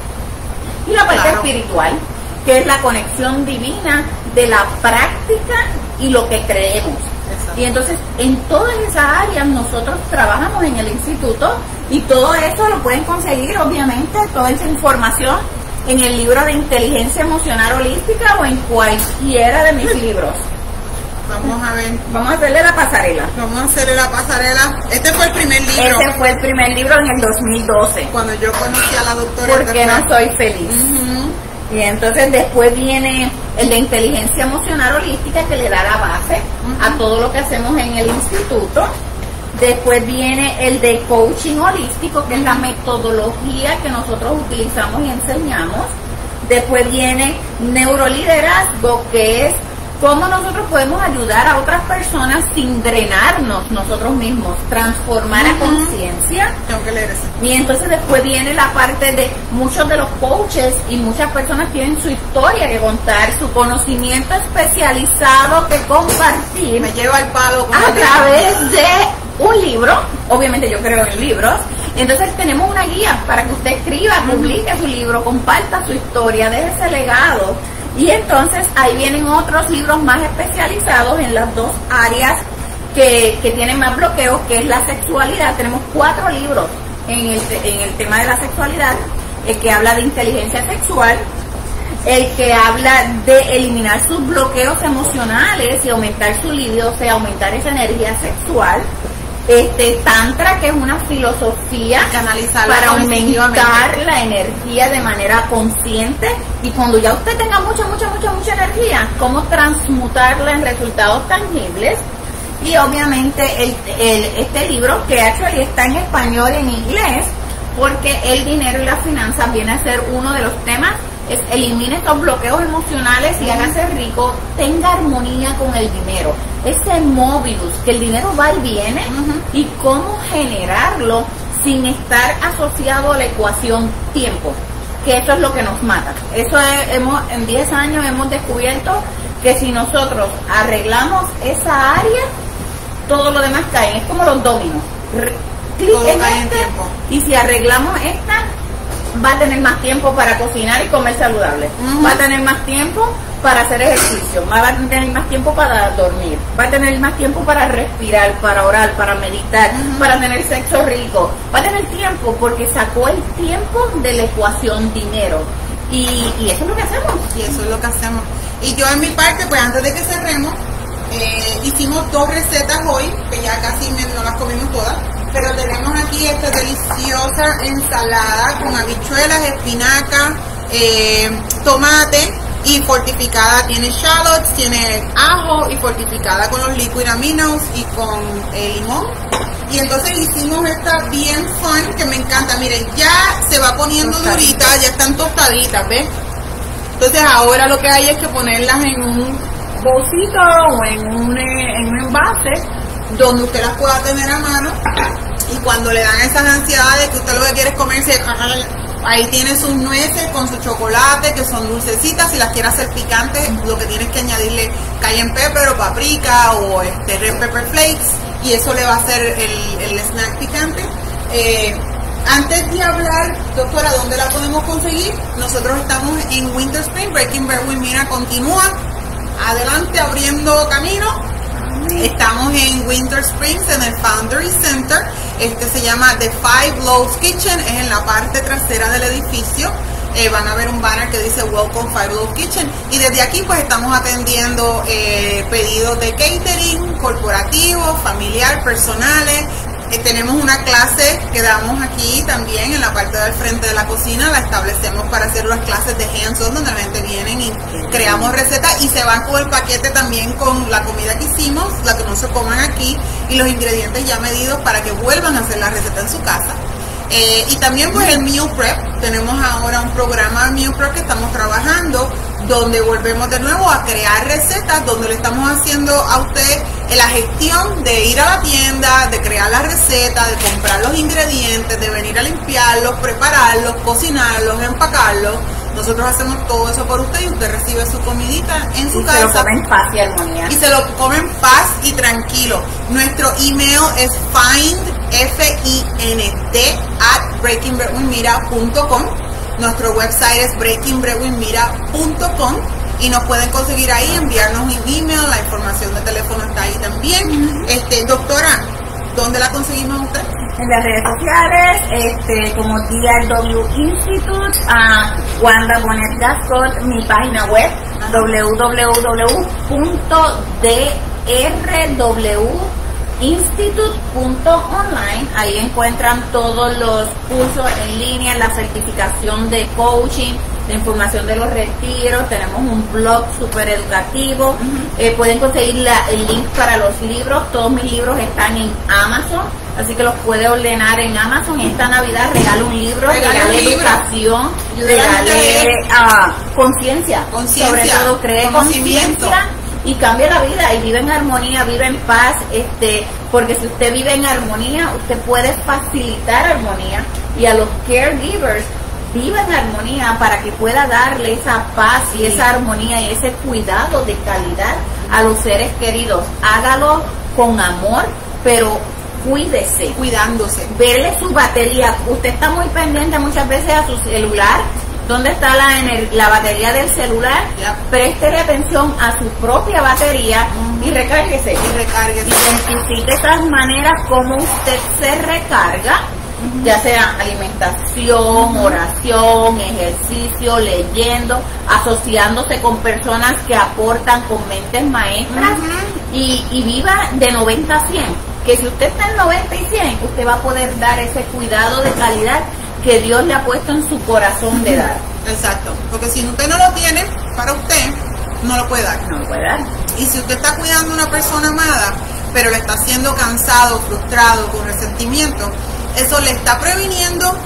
Y la parte espiritual, que es la conexión divina de la práctica y lo que creemos. Exacto. Y entonces en todas esas áreas nosotros trabajamos en el instituto y todo eso lo pueden conseguir, obviamente, toda esa información en el libro de Inteligencia Emocional Holística o en cualquiera de mis libros. Vamos a ver. Vamos a hacerle la pasarela. Vamos a hacerle la pasarela. Este fue el primer libro. Este fue el primer libro en el 2012. Cuando yo conocí a la doctora. Porque no soy feliz. Y entonces después viene el de inteligencia emocional holística, que le da la base a todo lo que hacemos en el instituto. Después viene el de coaching holístico, que es la metodología que nosotros utilizamos y enseñamos. Después viene neuroliderazgo, que es cómo nosotros podemos ayudar a otras personas sin drenarnos nosotros mismos, transformar a conciencia. Tengo que leer eso. Y entonces después viene la parte de muchos de los coaches y muchas personas tienen su historia que contar, su conocimiento especializado que compartir. Me lleva al palo a través de un libro. Obviamente yo creo en libros. Entonces tenemos una guía para que usted escriba, publique su libro, comparta su historia, deje ese legado. Y entonces ahí vienen otros libros más especializados en las dos áreas que tienen más bloqueos, que es la sexualidad. Tenemos 4 libros en el tema de la sexualidad: el que habla de inteligencia sexual, el que habla de eliminar sus bloqueos emocionales y aumentar su libido, o sea, aumentar esa energía sexual. Tantra, que es una filosofía para aumentar la energía de manera consciente, y cuando ya usted tenga mucha energía, cómo transmutarla en resultados tangibles. Y obviamente este libro, que actually está en español y en inglés, porque el dinero y las finanzas viene a ser uno de los temas, es elimine estos bloqueos emocionales y hágase rico, tenga armonía con el dinero, ese Mobius, que el dinero va y viene, y cómo generarlo sin estar asociado a la ecuación tiempo, que eso es lo que nos mata. Eso en 10 años hemos descubierto que si nosotros arreglamos esa área, todo lo demás cae, es como los dominos, clic en y si arreglamos esta, va a tener más tiempo para cocinar y comer saludable, va a tener más tiempo para hacer ejercicio, va a tener más tiempo para dormir, va a tener más tiempo para respirar, para orar, para meditar, para tener sexo rico, va a tener tiempo porque sacó el tiempo de la ecuación dinero, y eso es lo que hacemos. Y yo en mi parte, pues antes de que cerremos, hicimos 2 recetas hoy, que ya casi no las comimos todas, pero tenemos aquí esta deliciosa ensalada con habichuelas, espinaca, tomate, y fortificada, tiene shallots, tiene ajo, y fortificada con los liquid aminos y con limón. Y entonces hicimos esta bien fun, que me encanta. Miren, ya se va poniendo durita, ya están tostaditas, ¿ves? Entonces ahora lo que hay es que ponerlas en un bolsito o en un envase donde usted las pueda tener a mano, y cuando le dan esas ansiedades que usted lo que quiere es comerse, ahí tiene sus nueces con su chocolate, que son dulcecitas. Si las quiere hacer picantes, lo que tienes que añadirle cayenne pepper o paprika o red pepper flakes, y eso le va a hacer el snack picante. Antes de hablar, doctora, ¿dónde la podemos conseguir? Nosotros estamos en Winter Spring. Breaking Bread with Mira continúa adelante, abriendo camino. Estamos en Winter Springs, en el Foundry Center. Se llama The Five Loaves Kitchen, es en la parte trasera del edificio. Van a ver un banner que dice Welcome Five Loaves Kitchen, y desde aquí pues estamos atendiendo pedidos de catering, corporativo, familiar, personales. Tenemos una clase que damos aquí también en la parte del frente de la cocina, la establecemos para hacer las clases de hands-on, donde la gente vienen y creamos recetas, y se van con el paquete también con la comida que hicimos, la que no se coman aquí, y los ingredientes ya medidos para que vuelvan a hacer la receta en su casa. Y también pues el Meal Prep, tenemos ahora un programa de Meal Prep que estamos trabajando, donde volvemos de nuevo a crear recetas, donde le estamos haciendo a usted la gestión de ir a la tienda, de crear la receta, de comprar los ingredientes, de venir a limpiarlos, prepararlos, cocinarlos, empacarlos. Nosotros hacemos todo eso por usted, y usted recibe su comidita en su casa. Se lo come en paz y armonía. Y se lo come en paz y tranquilo. Nuestro email es find@breakingbreadwithmira.com. Nuestro website es breakingbreadwithmira.com, y nos pueden conseguir ahí, enviarnos un email, la información de teléfono está ahí también. Doctora, ¿dónde la conseguimos usted? En las redes sociales, como DRW Institute, Wanda Bonet Gascott, mi página web, www.drwinstitute.online. Ahí encuentran todos los cursos en línea, la certificación de coaching, la información de los retiros. Tenemos un blog súper educativo. Pueden conseguir el link para los libros. Todos mis libros están en Amazon, así que los puede ordenar en Amazon. Y esta Navidad regalo un libro, regale educación, regale conciencia, sobre todo cree conciencia y cambia la vida, y vive en armonía, vive en paz, porque si usted vive en armonía, usted puede facilitar armonía, y a los caregivers, viva en armonía para que pueda darle esa paz y esa armonía y ese cuidado de calidad a los seres queridos. Hágalo con amor, pero cuídese, cuidándose. Verle su batería. Usted está muy pendiente muchas veces a su celular, dónde está la batería del celular, préstele atención a su propia batería y recárguese. Identifique esas maneras como usted se recarga, ya sea alimentación, oración, ejercicio, leyendo, asociándose con personas que aportan con mentes maestras y viva de 90 a 100. Que si usted está en 90 y 100, usted va a poder dar ese cuidado de calidad que Dios le ha puesto en su corazón de dar. Exacto, porque si usted no lo tiene, para usted, no lo puede dar. No lo puede dar. Y si usted está cuidando a una persona amada, pero le está siendo cansado, frustrado, con resentimiento, eso le está previniendo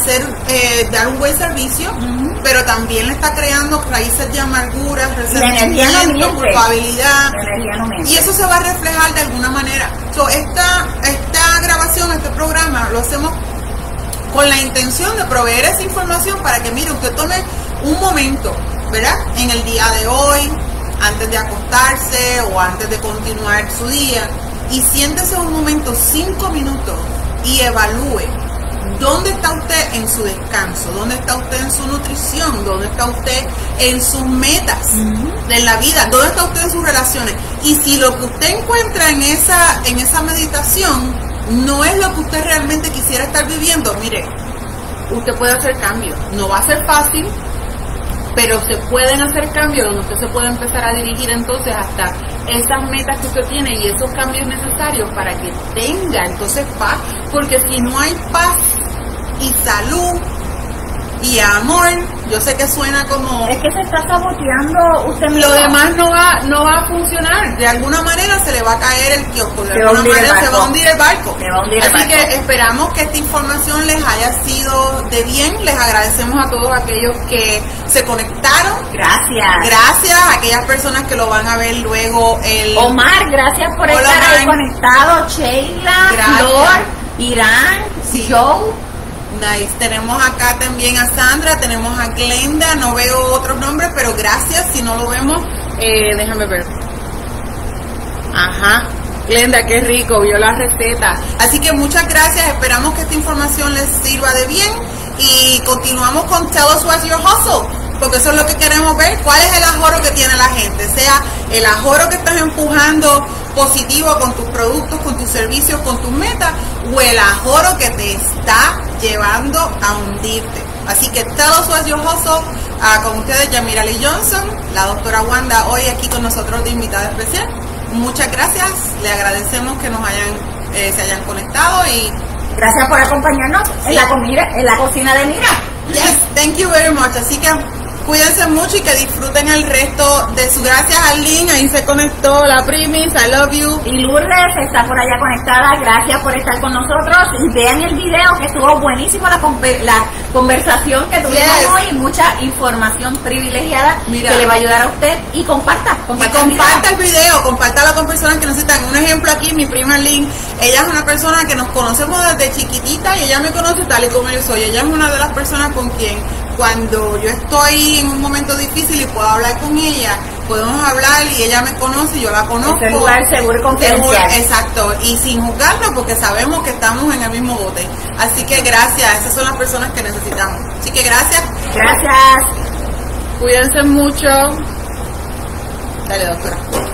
de dar un buen servicio, pero también le está creando raíces de amargura, resentimiento, culpabilidad. Y eso se va a reflejar de alguna manera. So, esta grabación, este programa, lo hacemos con la intención de proveer esa información para que, mire, usted tome un momento, ¿verdad? En el día de hoy, antes de acostarse o antes de continuar su día, y siéntese un momento, 5 minutos, y evalúe dónde está usted en su descanso, dónde está usted en su nutrición, dónde está usted en sus metas de la vida, dónde está usted en sus relaciones. Y si lo que usted encuentra en esa meditación no es lo que usted realmente quisiera estar viviendo, mire, usted puede hacer cambios. No va a ser fácil, pero se pueden hacer cambios donde usted se puede empezar a dirigir entonces hasta esas metas que usted tiene y esos cambios necesarios para que tenga entonces paz, porque si no hay paz y salud y amor, yo sé que suena como... Es que se está saboteando usted mismo. Lo demás no va a funcionar. De alguna manera se le va a caer el kiosco, de alguna manera se va a hundir el barco. Así que esperamos que esta información les haya sido de bien. Les agradecemos a todos aquellos que se conectaron. Gracias a aquellas personas que lo van a ver luego. Omar, gracias por estar ahí conectado. Sheila, Flor, Irán, Joe. Nice. Tenemos acá también a Sandra, tenemos a Glenda, no veo otros nombres, pero gracias. Si no lo vemos, déjame ver. Ajá, Glenda, qué rico, vio la receta. Así que muchas gracias, esperamos que esta información les sirva de bien y continuamos con Tell Us What's Your Hustle, porque eso es lo que queremos ver. ¿Cuál es el ahorro que tiene la gente? Sea el ahorro que estás empujando positivo con tus productos, con tus servicios, con tus metas, o el ahorro que te está llevando a hundirte. Así que Tell Us What's Your Hustle, con ustedes Yamira Lee Johnson, la doctora Wanda, hoy aquí con nosotros de invitada especial. Muchas gracias, le agradecemos que se hayan conectado y gracias por acompañarnos en la cocina de Mira. Yes, thank you very much. Así que cuídense mucho y que disfruten el resto de su... Gracias, Arlene, ahí se conectó la Primis, I love you. Y Lourdes está por allá conectada, gracias por estar con nosotros. Y vean el video que estuvo buenísimo la conversación que tuvimos hoy, mucha información privilegiada que le va a ayudar a usted. Y comparta el video, compártalo con personas que necesitan. Un ejemplo aquí, mi prima Arlene, ella es una persona que nos conocemos desde chiquitita y ella me conoce tal y como yo soy. Ella es una de las personas con quien cuando yo estoy en un momento difícil y puedo hablar con ella, podemos hablar y ella me conoce, yo la conozco. Es un lugar seguro y confidencial. Exacto, y sin juzgarnos porque sabemos que estamos en el mismo bote. Así que gracias, esas son las personas que necesitamos. Así que gracias. Gracias. Cuídense mucho. Dale, doctora.